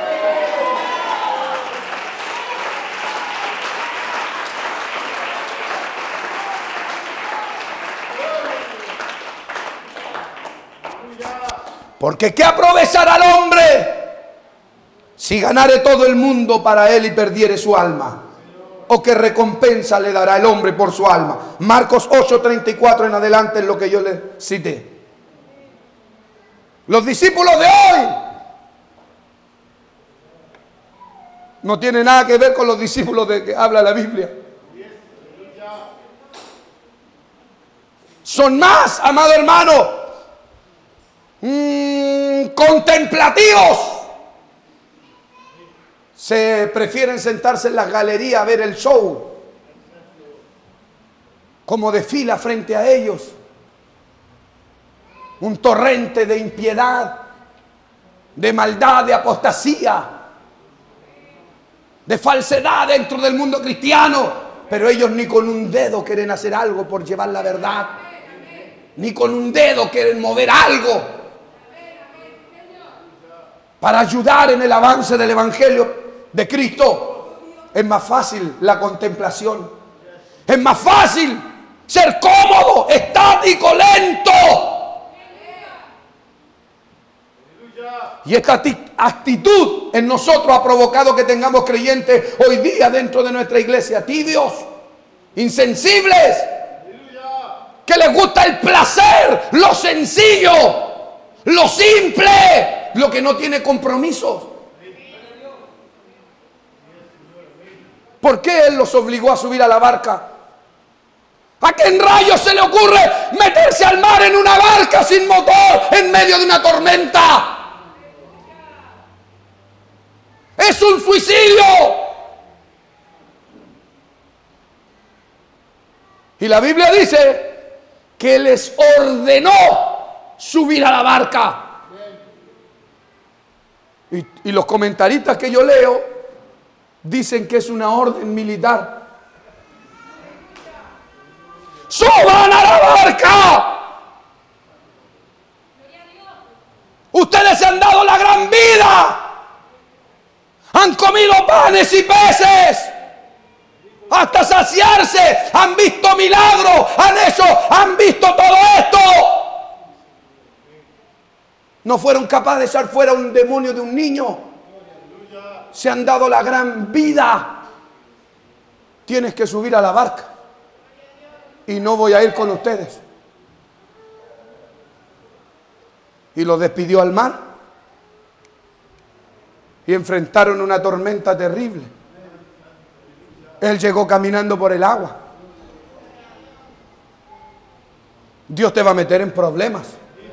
Porque ¿qué aprovechará al hombre si ganare todo el mundo para él y perdiere su alma? ¿O qué recompensa le dará el hombre por su alma? Marcos 8:34 en adelante es lo que yo le cité. Los discípulos de hoy no tienen nada que ver con los discípulos de que habla la Biblia. Son más, amado hermano, contemplativos. Se prefieren sentarse en las galerías a ver el show, como desfila frente a ellos un torrente de impiedad, de maldad, de apostasía, de falsedad dentro del mundo cristiano. Pero ellos ni con un dedo quieren hacer algo por llevar la verdad, ni con un dedo quieren mover algo para ayudar en el avance del Evangelio de Cristo. Es más fácil la contemplación, es más fácil ser cómodo, estático, lento. Y esta actitud en nosotros ha provocado que tengamos creyentes hoy día dentro de nuestra iglesia tibios, insensibles, que les gusta el placer, lo sencillo, lo simple, lo que no tiene compromisos. ¿Por qué Él los obligó a subir a la barca? ¿A quién rayos se le ocurre meterse al mar en una barca sin motor en medio de una tormenta? ¡Es un suicidio! Y la Biblia dice que les ordenó subir a la barca. Y los comentaristas que yo leo dicen que es una orden militar. ¡Suban a la barca! Ustedes se han dado la gran vida. Han comido panes y peces hasta saciarse. Han visto milagros, han visto todo esto. No fueron capaces de echar fuera un demonio de un niño. Se han dado la gran vida. Tienes que subir a la barca. Y no voy a ir con ustedes. Y los despidió al mar. Y enfrentaron una tormenta terrible. Él llegó caminando por el agua. Dios te va a meter en problemas.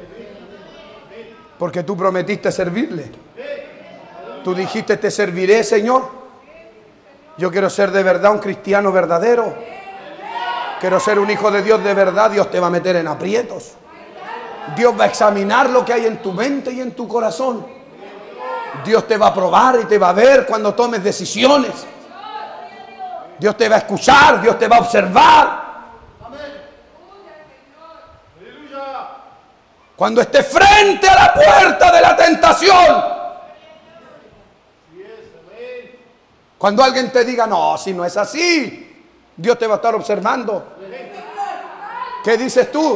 Porque tú prometiste servirle. Tú dijiste, te serviré, Señor. Yo quiero ser de verdad un cristiano verdadero. Quiero ser un hijo de Dios de verdad. Dios te va a meter en aprietos. Dios va a examinar lo que hay en tu mente y en tu corazón. Dios te va a probar y te va a ver cuando tomes decisiones. Dios te va a escuchar, Dios te va a observar. Cuando estés frente a la puerta de la tentación. Cuando alguien te diga, no, si no es así, Dios te va a estar observando. ¿Qué dices tú?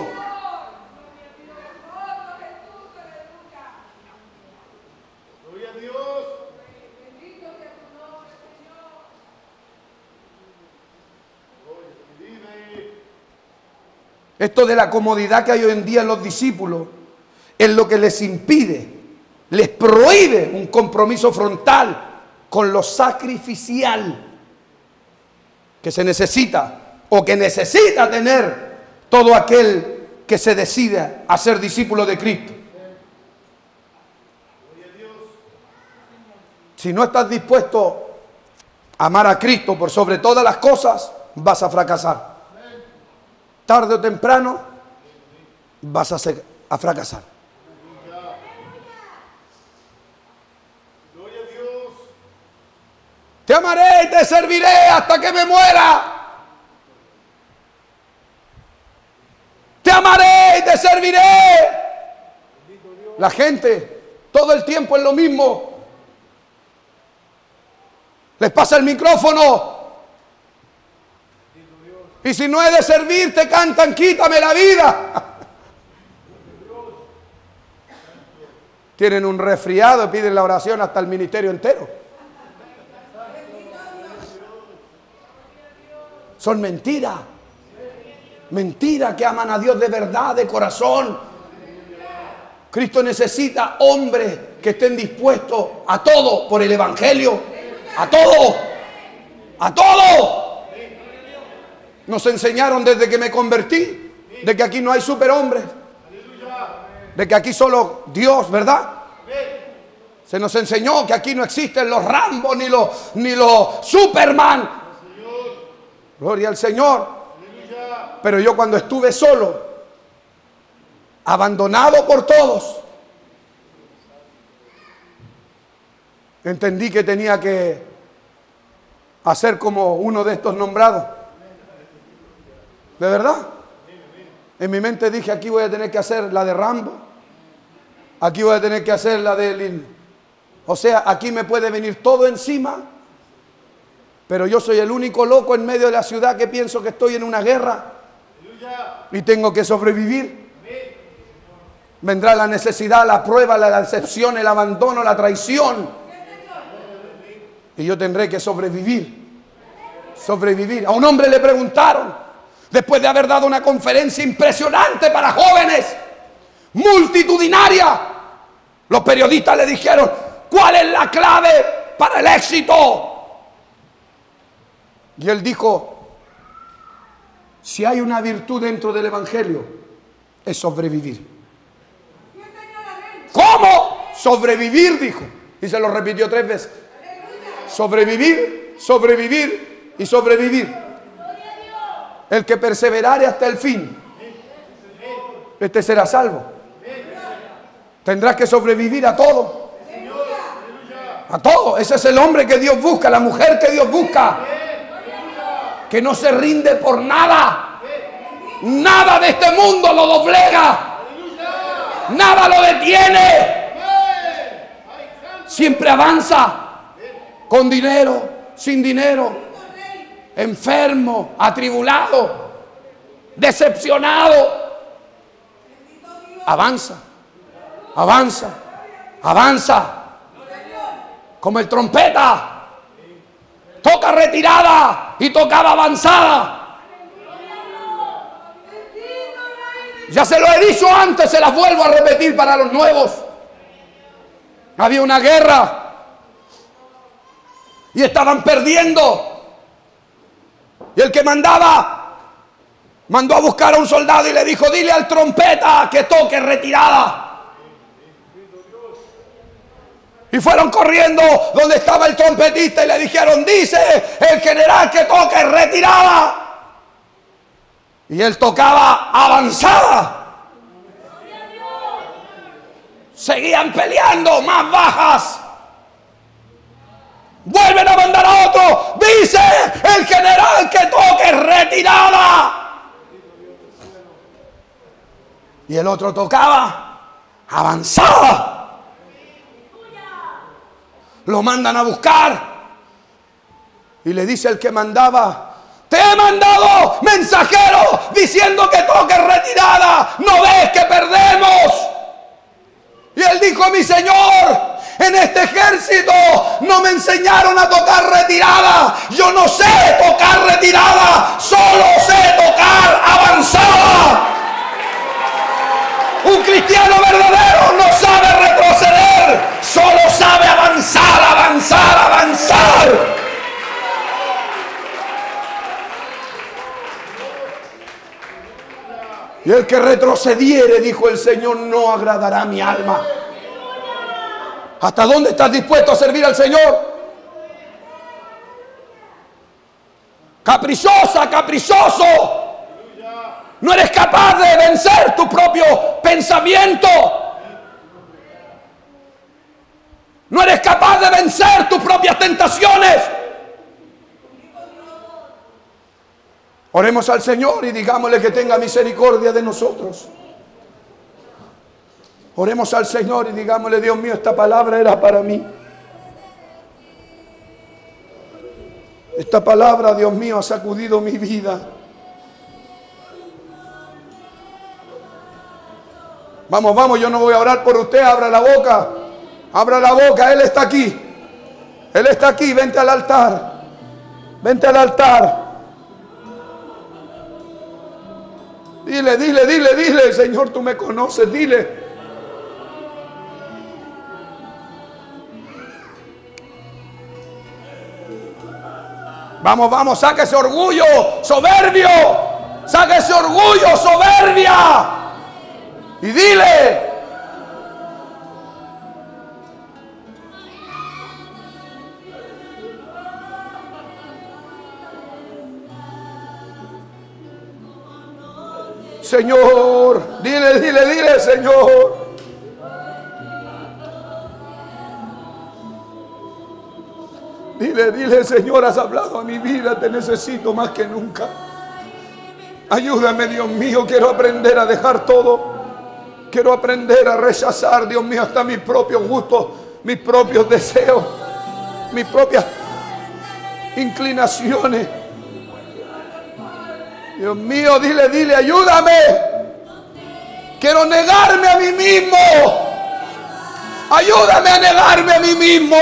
Esto de la comodidad que hay hoy en día en los discípulos es lo que les impide, les prohíbe un compromiso frontal con lo sacrificial que se necesita o que necesita tener todo aquel que se decida a ser discípulo de Cristo. Si no estás dispuesto a amar a Cristo por sobre todas las cosas, vas a fracasar. Tarde o temprano vas a fracasar. Te amaré y te serviré hasta que me muera. Te amaré y te serviré. La gente todo el tiempo es lo mismo. Les pasa el micrófono. Y si no he de servirte, cantan, quítame la vida. Tienen un resfriado y piden la oración hasta el ministerio entero. Son mentiras. Mentiras que aman a Dios de verdad, de corazón. Cristo necesita hombres que estén dispuestos a todo por el Evangelio. A todo. A todo. Nos enseñaron desde que me convertí de que aquí no hay superhombres. De que aquí solo Dios, ¿verdad? Se nos enseñó que aquí no existen los Rambo ni los Superman. Gloria al Señor. Pero yo cuando estuve solo, abandonado por todos, entendí que tenía que hacer como uno de estos nombrados. ¿De verdad? En mi mente dije, aquí voy a tener que hacer la de Rambo. Aquí voy a tener que hacer la de Lin. O sea, aquí me puede venir todo encima, pero yo soy el único loco en medio de la ciudad que pienso que estoy en una guerra y tengo que sobrevivir. Vendrá la necesidad, la prueba, la decepción, el abandono, la traición. Y yo tendré que sobrevivir. Sobrevivir. A un hombre le preguntaron, después de haber dado una conferencia impresionante para jóvenes, multitudinaria, los periodistas le dijeron, ¿cuál es la clave para el éxito? Y él dijo, si hay una virtud dentro del Evangelio, es sobrevivir. ¿Cómo? Sobrevivir, dijo. Y se lo repitió 3 veces. Sobrevivir, sobrevivir y sobrevivir. El que perseverare hasta el fin, este será salvo. Tendrás que sobrevivir a todo. A todo. Ese es el hombre que Dios busca, la mujer que Dios busca. Que no se rinde por nada. Nada de este mundo lo doblega. Nada lo detiene. Siempre avanza. Con dinero, sin dinero. Enfermo, atribulado, decepcionado. Avanza. Avanza. Avanza. Como el trompeta. Toca retirada y tocaba avanzada. Ya se lo he dicho antes, se las vuelvo a repetir para los nuevos. Había una guerra y estaban perdiendo. Y el que mandaba mandó a buscar a un soldado y le dijo, dile al trompeta que toque retirada. Y fueron corriendo donde estaba el trompetista y le dijeron, dice el general que toque retirada. Y él tocaba avanzada. Seguían peleando, más bajas. Vuelven a mandar a otro. Dice el general que toque retirada. Y el otro tocaba avanzada. Lo mandan a buscar. Y le dice el que mandaba, te he mandado mensajero diciendo que toques retirada. ¿No ves que perdemos? Y él dijo, mi señor, en este ejército no me enseñaron a tocar retirada. Yo no sé tocar retirada, solo sé tocar avanzada. Un cristiano verdadero no sabe retroceder, solo sabe avanzar, avanzar, avanzar. Y el que retrocediere, dijo el Señor, no agradará a mi alma. ¿Hasta dónde estás dispuesto a servir al Señor? Caprichosa, caprichoso. No eres capaz de vencer tu propio pensamiento. No eres capaz de vencer tus propias tentaciones. Oremos al Señor y digámosle que tenga misericordia de nosotros. Oremos al Señor y digámosle, Dios mío, esta palabra era para mí. Esta palabra, Dios mío, ha sacudido mi vida. Vamos, vamos, yo no voy a orar por usted, abra la boca. Abra la boca, Él está aquí. Él está aquí, vente al altar. Vente al altar. Dile, dile, dile, dile, Señor, tú me conoces, dile. Vamos, vamos, saca ese orgullo soberbio. Saca ese orgullo, soberbia. Y dile. Señor, dile, dile, dile, Señor. Dile, dile, Señor, has hablado a mi vida, te necesito más que nunca. Ayúdame, Dios mío, quiero aprender a dejar todo. Quiero aprender a rechazar, Dios mío, hasta mis propios gustos, mis propios deseos, mis propias inclinaciones. Dios mío, dile, dile, ayúdame. Quiero negarme a mí mismo. Ayúdame a negarme a mí mismo.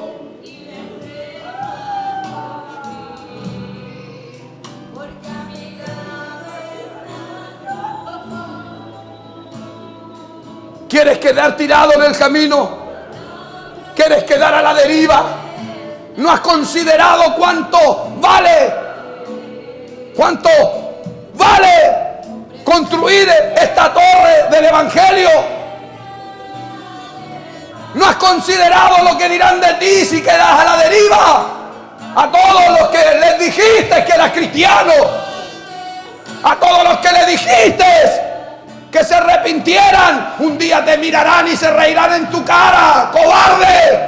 ¿Quieres quedar tirado en el camino? ¿Quieres quedar a la deriva? ¿No has considerado cuánto vale? ¿Cuánto vale construir esta torre del Evangelio? ¿No has considerado lo que dirán de ti si quedas a la deriva? A todos los que les dijiste que eras cristiano, a todos los que le dijiste que se arrepintieran, un día te mirarán y se reirán en tu cara, cobarde.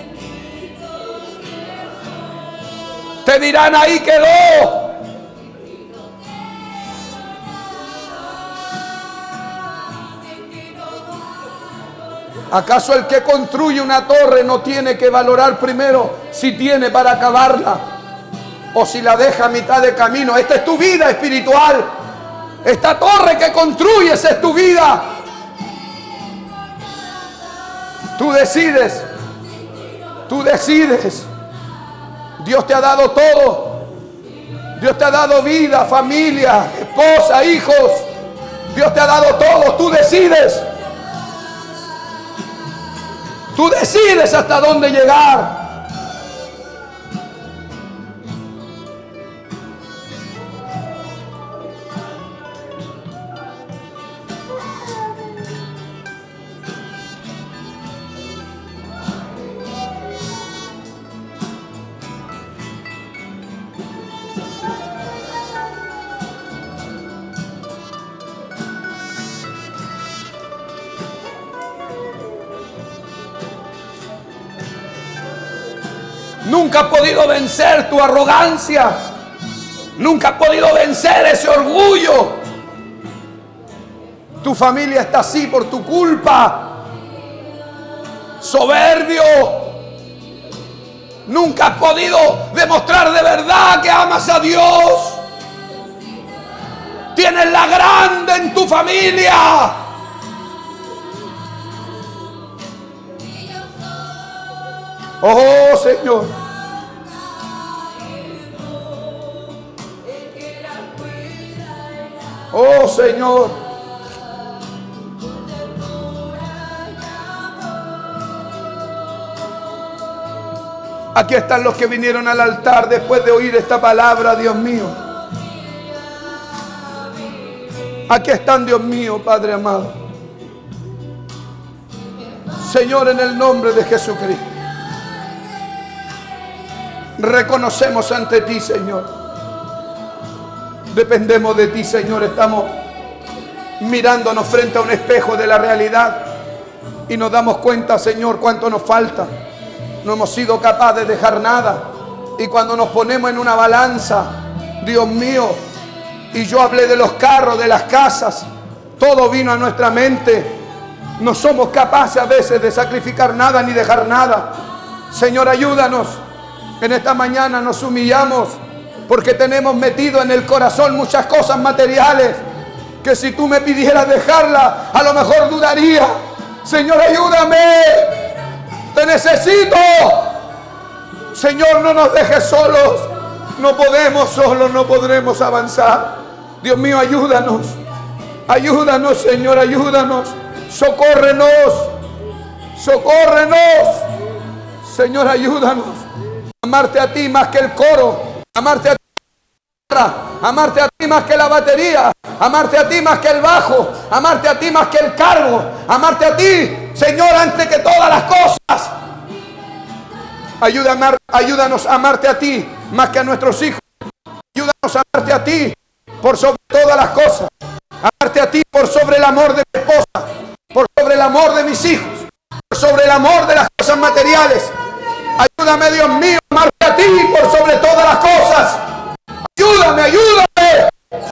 Te dirán, ahí quedó. ¿Acaso el que construye una torre no tiene que valorar primero si tiene para acabarla o si la deja a mitad de camino? Esta es tu vida espiritual. Esta torre que construyes es tu vida. Tú decides. Tú decides. Dios te ha dado todo. Dios te ha dado vida, familia, esposa, hijos. Dios te ha dado todo. Tú decides. Tú decides hasta dónde llegar. Nunca has podido vencer tu arrogancia. Nunca has podido vencer ese orgullo. Tu familia está así por tu culpa. Soberbio. Nunca has podido demostrar de verdad que amas a Dios. Tienes la grande en tu familia. Oh, Señor. Oh, Señor. Aquí están los que vinieron al altar después de oír esta palabra, Dios mío. Aquí están, Dios mío, Padre amado. Señor, en el nombre de Jesucristo, reconocemos ante ti, Señor. Dependemos de ti, Señor. Estamos mirándonos frente a un espejo de la realidad y nos damos cuenta, Señor, cuánto nos falta. No hemos sido capaces de dejar nada. Y cuando nos ponemos en una balanza, Dios mío, y yo hablé de los carros, de las casas, todo vino a nuestra mente. No somos capaces a veces de sacrificar nada ni dejar nada. Señor, ayúdanos. En esta mañana nos humillamos porque tenemos metido en el corazón muchas cosas materiales que si tú me pidieras dejarla, a lo mejor dudaría. Señor, ayúdame. Te necesito. Señor, no nos dejes solos. No podemos solos, no podremos avanzar. Dios mío, ayúdanos. Ayúdanos, Señor, ayúdanos. Socórrenos. Socórrenos. Señor, ayúdanos. Amarte a ti más que el coro. Amarte a ti. Amarte a ti más que la batería. Amarte a ti más que el bajo. Amarte a ti más que el cargo. Amarte a ti, Señor, antes que todas las cosas. Ayúdanos a amarte a ti más que a nuestros hijos. Ayúdanos a amarte a ti por sobre todas las cosas. Amarte a ti por sobre el amor de mi esposa, por sobre el amor de mis hijos, por sobre el amor de las cosas materiales. Ayúdame, Dios mío, a amarte a ti por sobre todas las cosas. Ayúdame, ayúdame.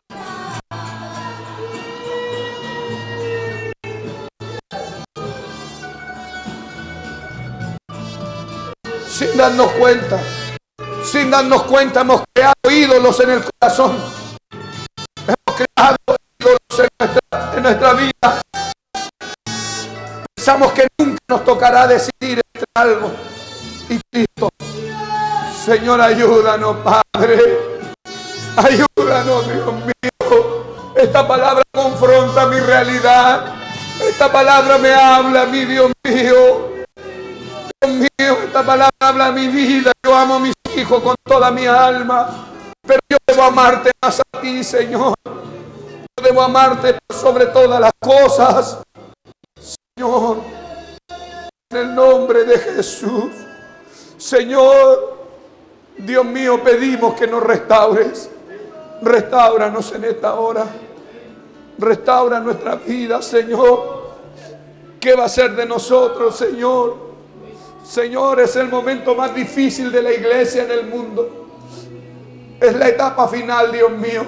Sin darnos cuenta hemos creado ídolos en el corazón. Hemos creado ídolos en nuestra vida. Pensamos que nunca nos tocará decidir entre algo y Cristo. Señor, ayúdanos, Padre. Ayúdanos, Dios mío. Esta palabra confronta mi realidad. Esta palabra me habla a mí, Dios mío. Dios mío, esta palabra habla a mi vida. Yo amo a mis hijos con toda mi alma, pero yo debo amarte más a ti, Señor. Yo debo amarte sobre todas las cosas, Señor. En el nombre de Jesús, Señor, Dios mío, pedimos que nos restaures. Restáuranos en esta hora. Restaura nuestra vida, Señor. ¿Qué va a ser de nosotros, Señor? Señor, es el momento más difícil de la iglesia en el mundo. Es la etapa final, Dios mío.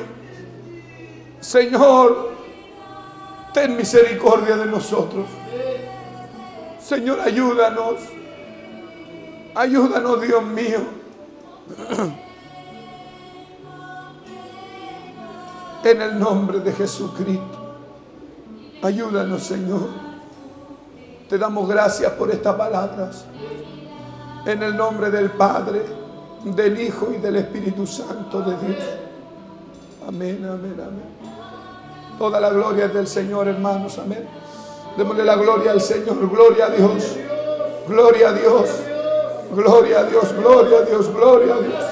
Señor, ten misericordia de nosotros. Señor, ayúdanos. Ayúdanos, Dios mío. En el nombre de Jesucristo. Ayúdanos, Señor. Te damos gracias por estas palabras. En el nombre del Padre, del Hijo y del Espíritu Santo de Dios. Amén, amén, amén. Toda la gloria es del Señor, hermanos. Amén. Démosle la gloria al Señor. Gloria a Dios. Gloria a Dios. Gloria a Dios. Gloria a Dios. Gloria a Dios.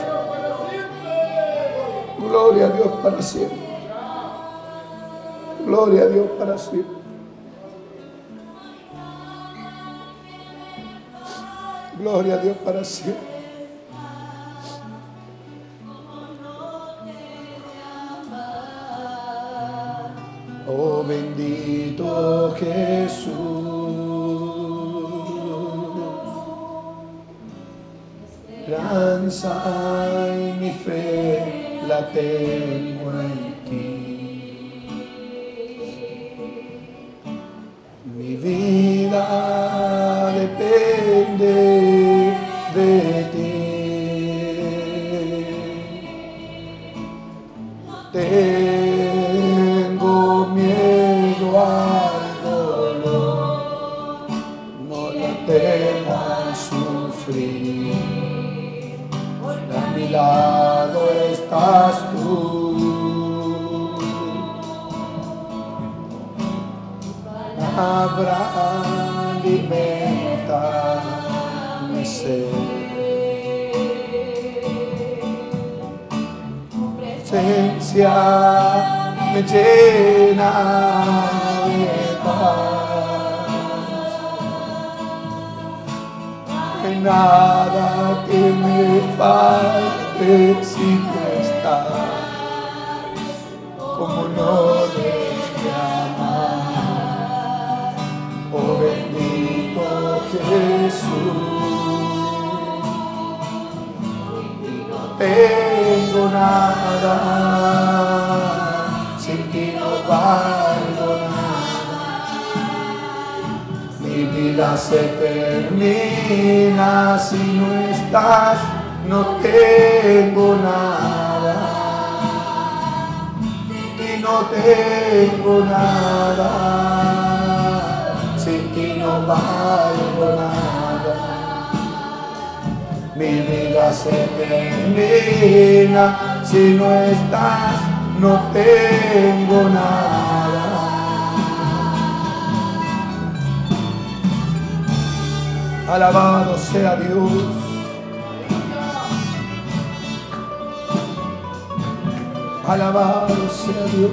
Gloria a Dios para siempre. Gloria a Dios para siempre. Gloria a Dios para siempre. Oh bendito Jesús, esperanza y mi fe la tengo en ti. Mi vida depende de ti. Tengo miedo al dolor, no la temo al sufrir, porque a mi lado estás tú. Palabra alimenta mi ser. Presencia me llena de paz. No hay nada que me falte si tú estás. Como no debe amar, oh bendito Jesús. Tengo nada, sin ti no valgo nada. Mi vida se termina si no estás, no tengo nada. Sin ti no tengo nada, sin ti no valgo nada. Mi vida se termina si no estás, no tengo nada. Alabado sea Dios. Alabado sea Dios.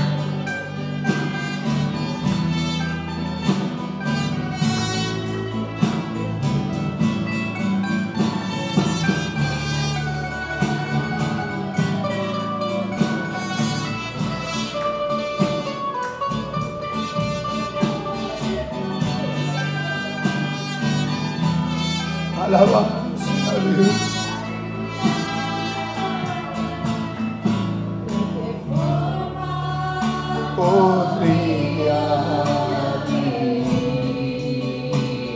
Alabado sea Dios. Podría vivir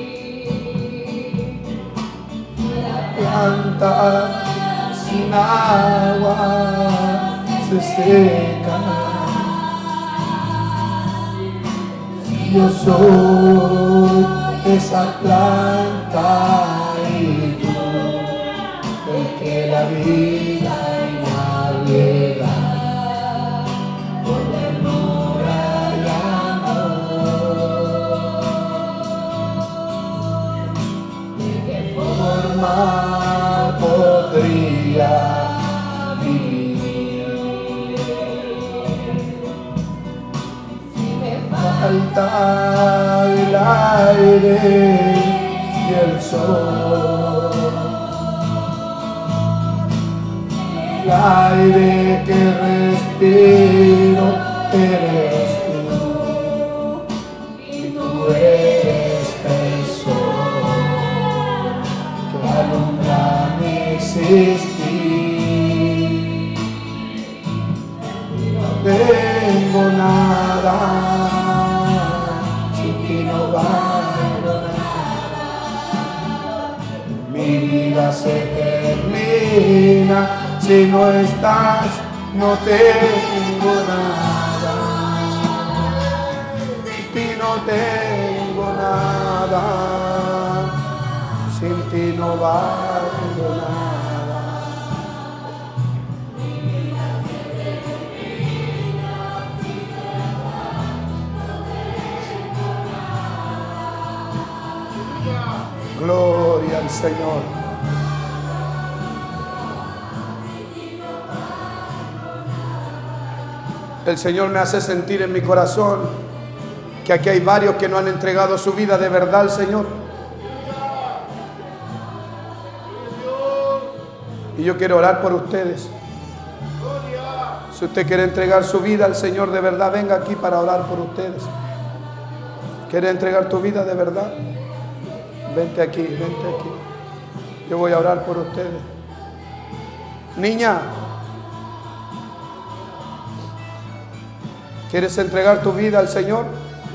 la planta sin agua se seca. Yo soy esa planta y tú el que la vida y la riega. Podría vivir. Si me falta el aire y el sol, el aire que respiro eres tú, y tú eres el sol que alumbra mi existir. No tengo nada, sin ti no valgo nada. Mi vida se termina, si no estás, no tengo nada. Sin ti no tengo nada. Sin ti no valgo nada. Gloria al Señor. El Señor me hace sentir en mi corazón que aquí hay varios que no han entregado su vida de verdad al Señor. Y yo quiero orar por ustedes. Si usted quiere entregar su vida al Señor de verdad, venga aquí para orar por ustedes. ¿Quiere entregar tu vida de verdad? Vente aquí, vente aquí. Yo voy a orar por ustedes. Niña, ¿quieres entregar tu vida al Señor?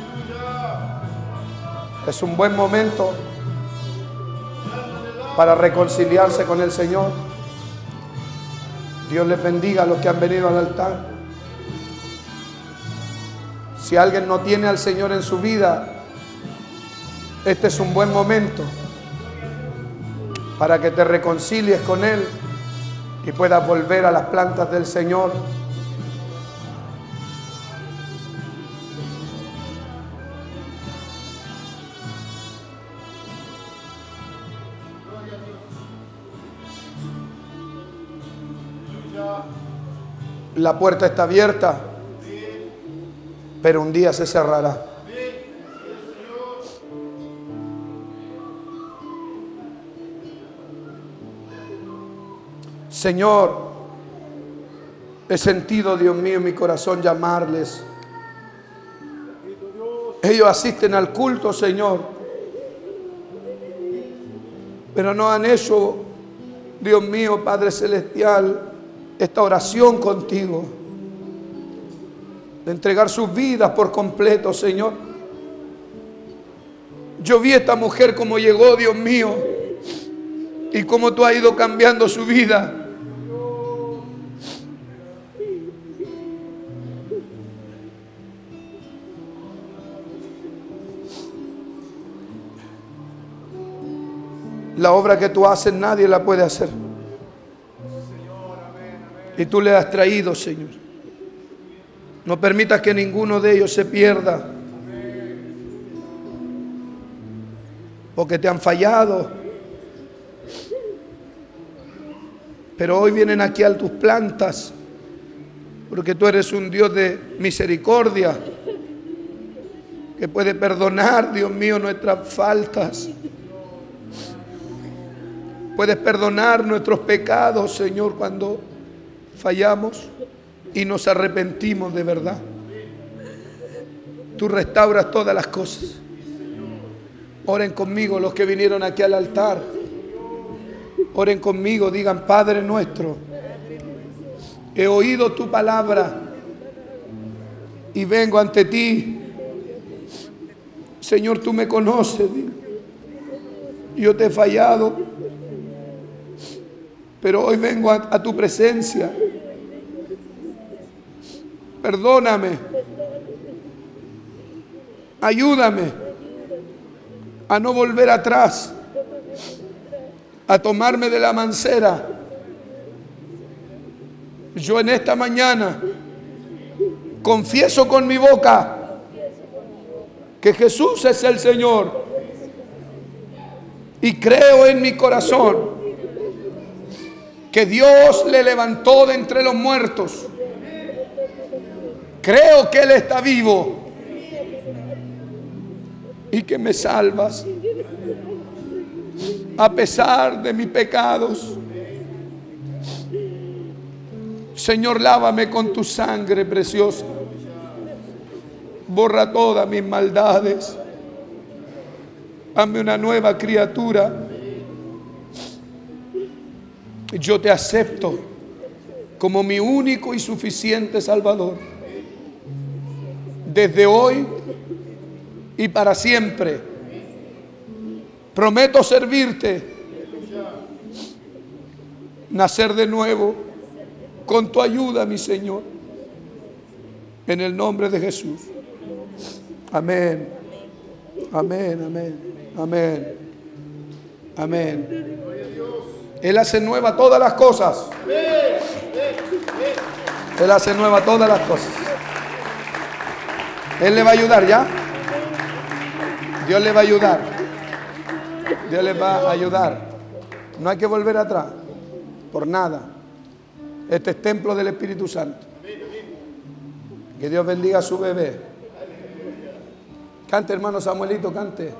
Es un buen momento para reconciliarse con el Señor. Dios les bendiga a los que han venido al altar. Si alguien no tiene al Señor en su vida, este es un buen momento para que te reconcilies con Él y puedas volver a las plantas del Señor. La puerta está abierta, pero un día se cerrará. Señor, he sentido, Dios mío, en mi corazón llamarles. Ellos asisten al culto, Señor, pero no han hecho, Dios mío, Padre Celestial, esta oración contigo, de entregar sus vidas por completo, Señor. Yo vi a esta mujer como llegó, Dios mío, y cómo tú has ido cambiando su vida. La obra que tú haces nadie la puede hacer. Y tú le has traído, Señor. No permitas que ninguno de ellos se pierda. porque te han fallado. Pero hoy vienen aquí a tus plantas, porque tú eres un Dios de misericordia, que puede perdonar, Dios mío, nuestras faltas. Puedes perdonar nuestros pecados, Señor, cuando fallamos y nos arrepentimos de verdad. Tú restauras todas las cosas. Oren conmigo los que vinieron aquí al altar. Oren conmigo, digan: Padre nuestro, he oído tu palabra y vengo ante ti. Señor, tú me conoces. Yo te he fallado, pero hoy vengo a tu presencia. Perdóname. Ayúdame a no volver atrás, a tomarme de la mancera. Yo en esta mañana confieso con mi boca que Jesús es el Señor y creo en mi corazón que Dios le levantó de entre los muertos. Creo que Él está vivo y que me salvas a pesar de mis pecados. Señor, lávame con tu sangre preciosa. Borra todas mis maldades. Hazme una nueva criatura. Yo te acepto como mi único y suficiente Salvador. Desde hoy y para siempre. Prometo servirte, nacer de nuevo con tu ayuda, mi Señor, en el nombre de Jesús. Amén. Amén, amén, amén, amén. Él hace nueva todas las cosas. Él hace nueva todas las cosas. Él le va a ayudar, ¿ya? Dios le va a ayudar. Dios les va a ayudar. No hay que volver atrás por nada. Este es templo del Espíritu Santo. Que Dios bendiga a su bebé. Cante, hermano Samuelito, cante.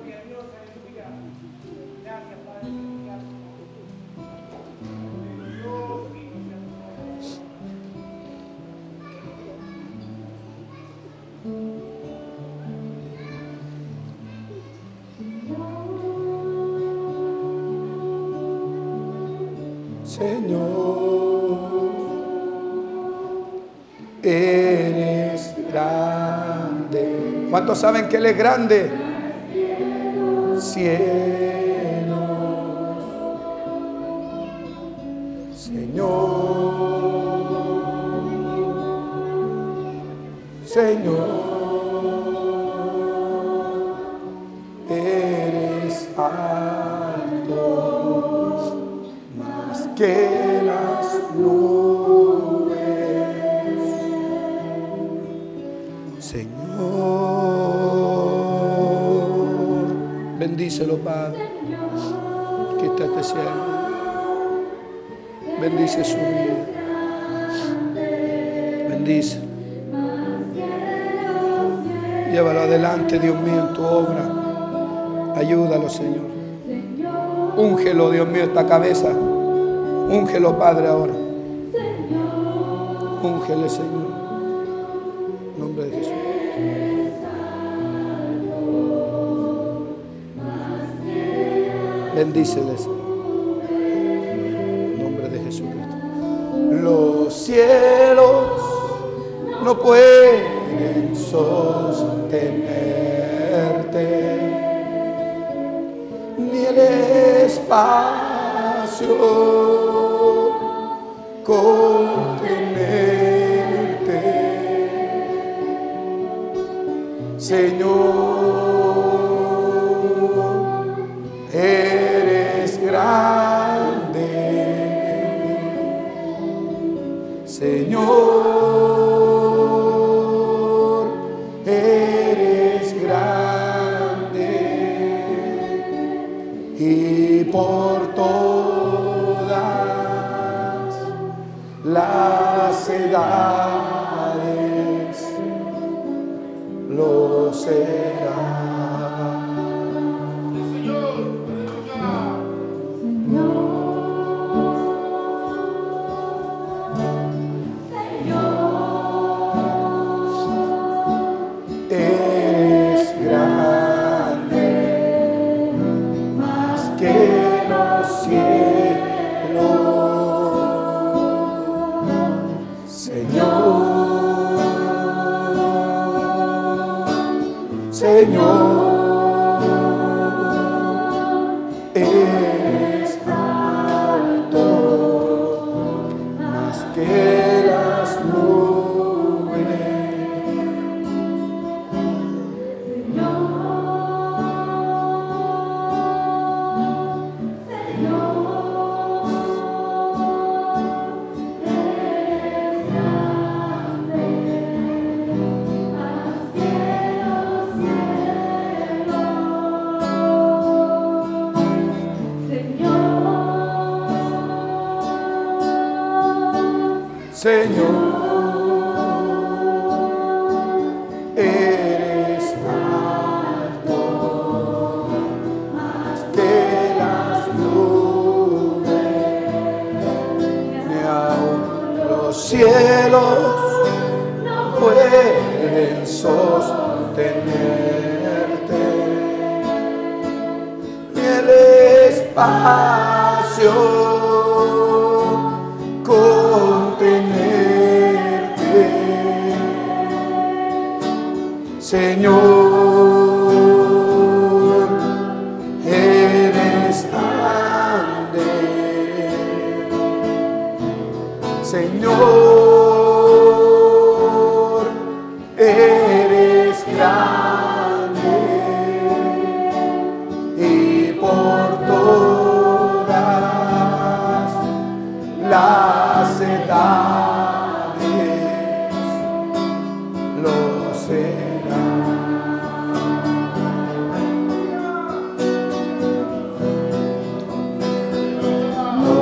Señor, eres grande. ¿Cuántos saben que Él es grande? Cielos, Señor, Señor, eres alto más que las nubes. Señor, bendícelo, Padre, que está este cielo. Bendice su vida. Bendice. Llévalo adelante, Dios mío, en tu obra. Ayúdalo, Señor. Úngelo, Dios mío, esta cabeza. Úngelo, Padre, ahora. Úngele, Señor. En nombre de Jesús. Bendíceles. En nombre de Jesucristo. Los cielos no pueden sostenerte, ni el espacio contenerte. Señor, eres grande. Señor, eres grande. por todas las edades lo será. Señor, eres alto más que las nubes. Señor, eres alto más que las nubes, ni aun los cielos no pueden sostenerte, ni el espacio contenerte. Señor, eres grande. Señor, eres grande y por todas las edades lo será. Lo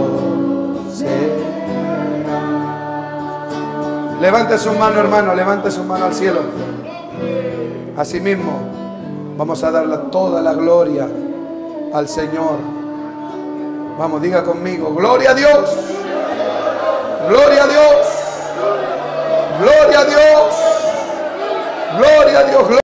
será. Levante su mano, hermano, levante su mano al cielo. Así mismo vamos a darle toda la gloria al Señor. Vamos, diga conmigo, gloria a Dios. Gloria a Dios. Gloria a Dios. Gloria a Dios.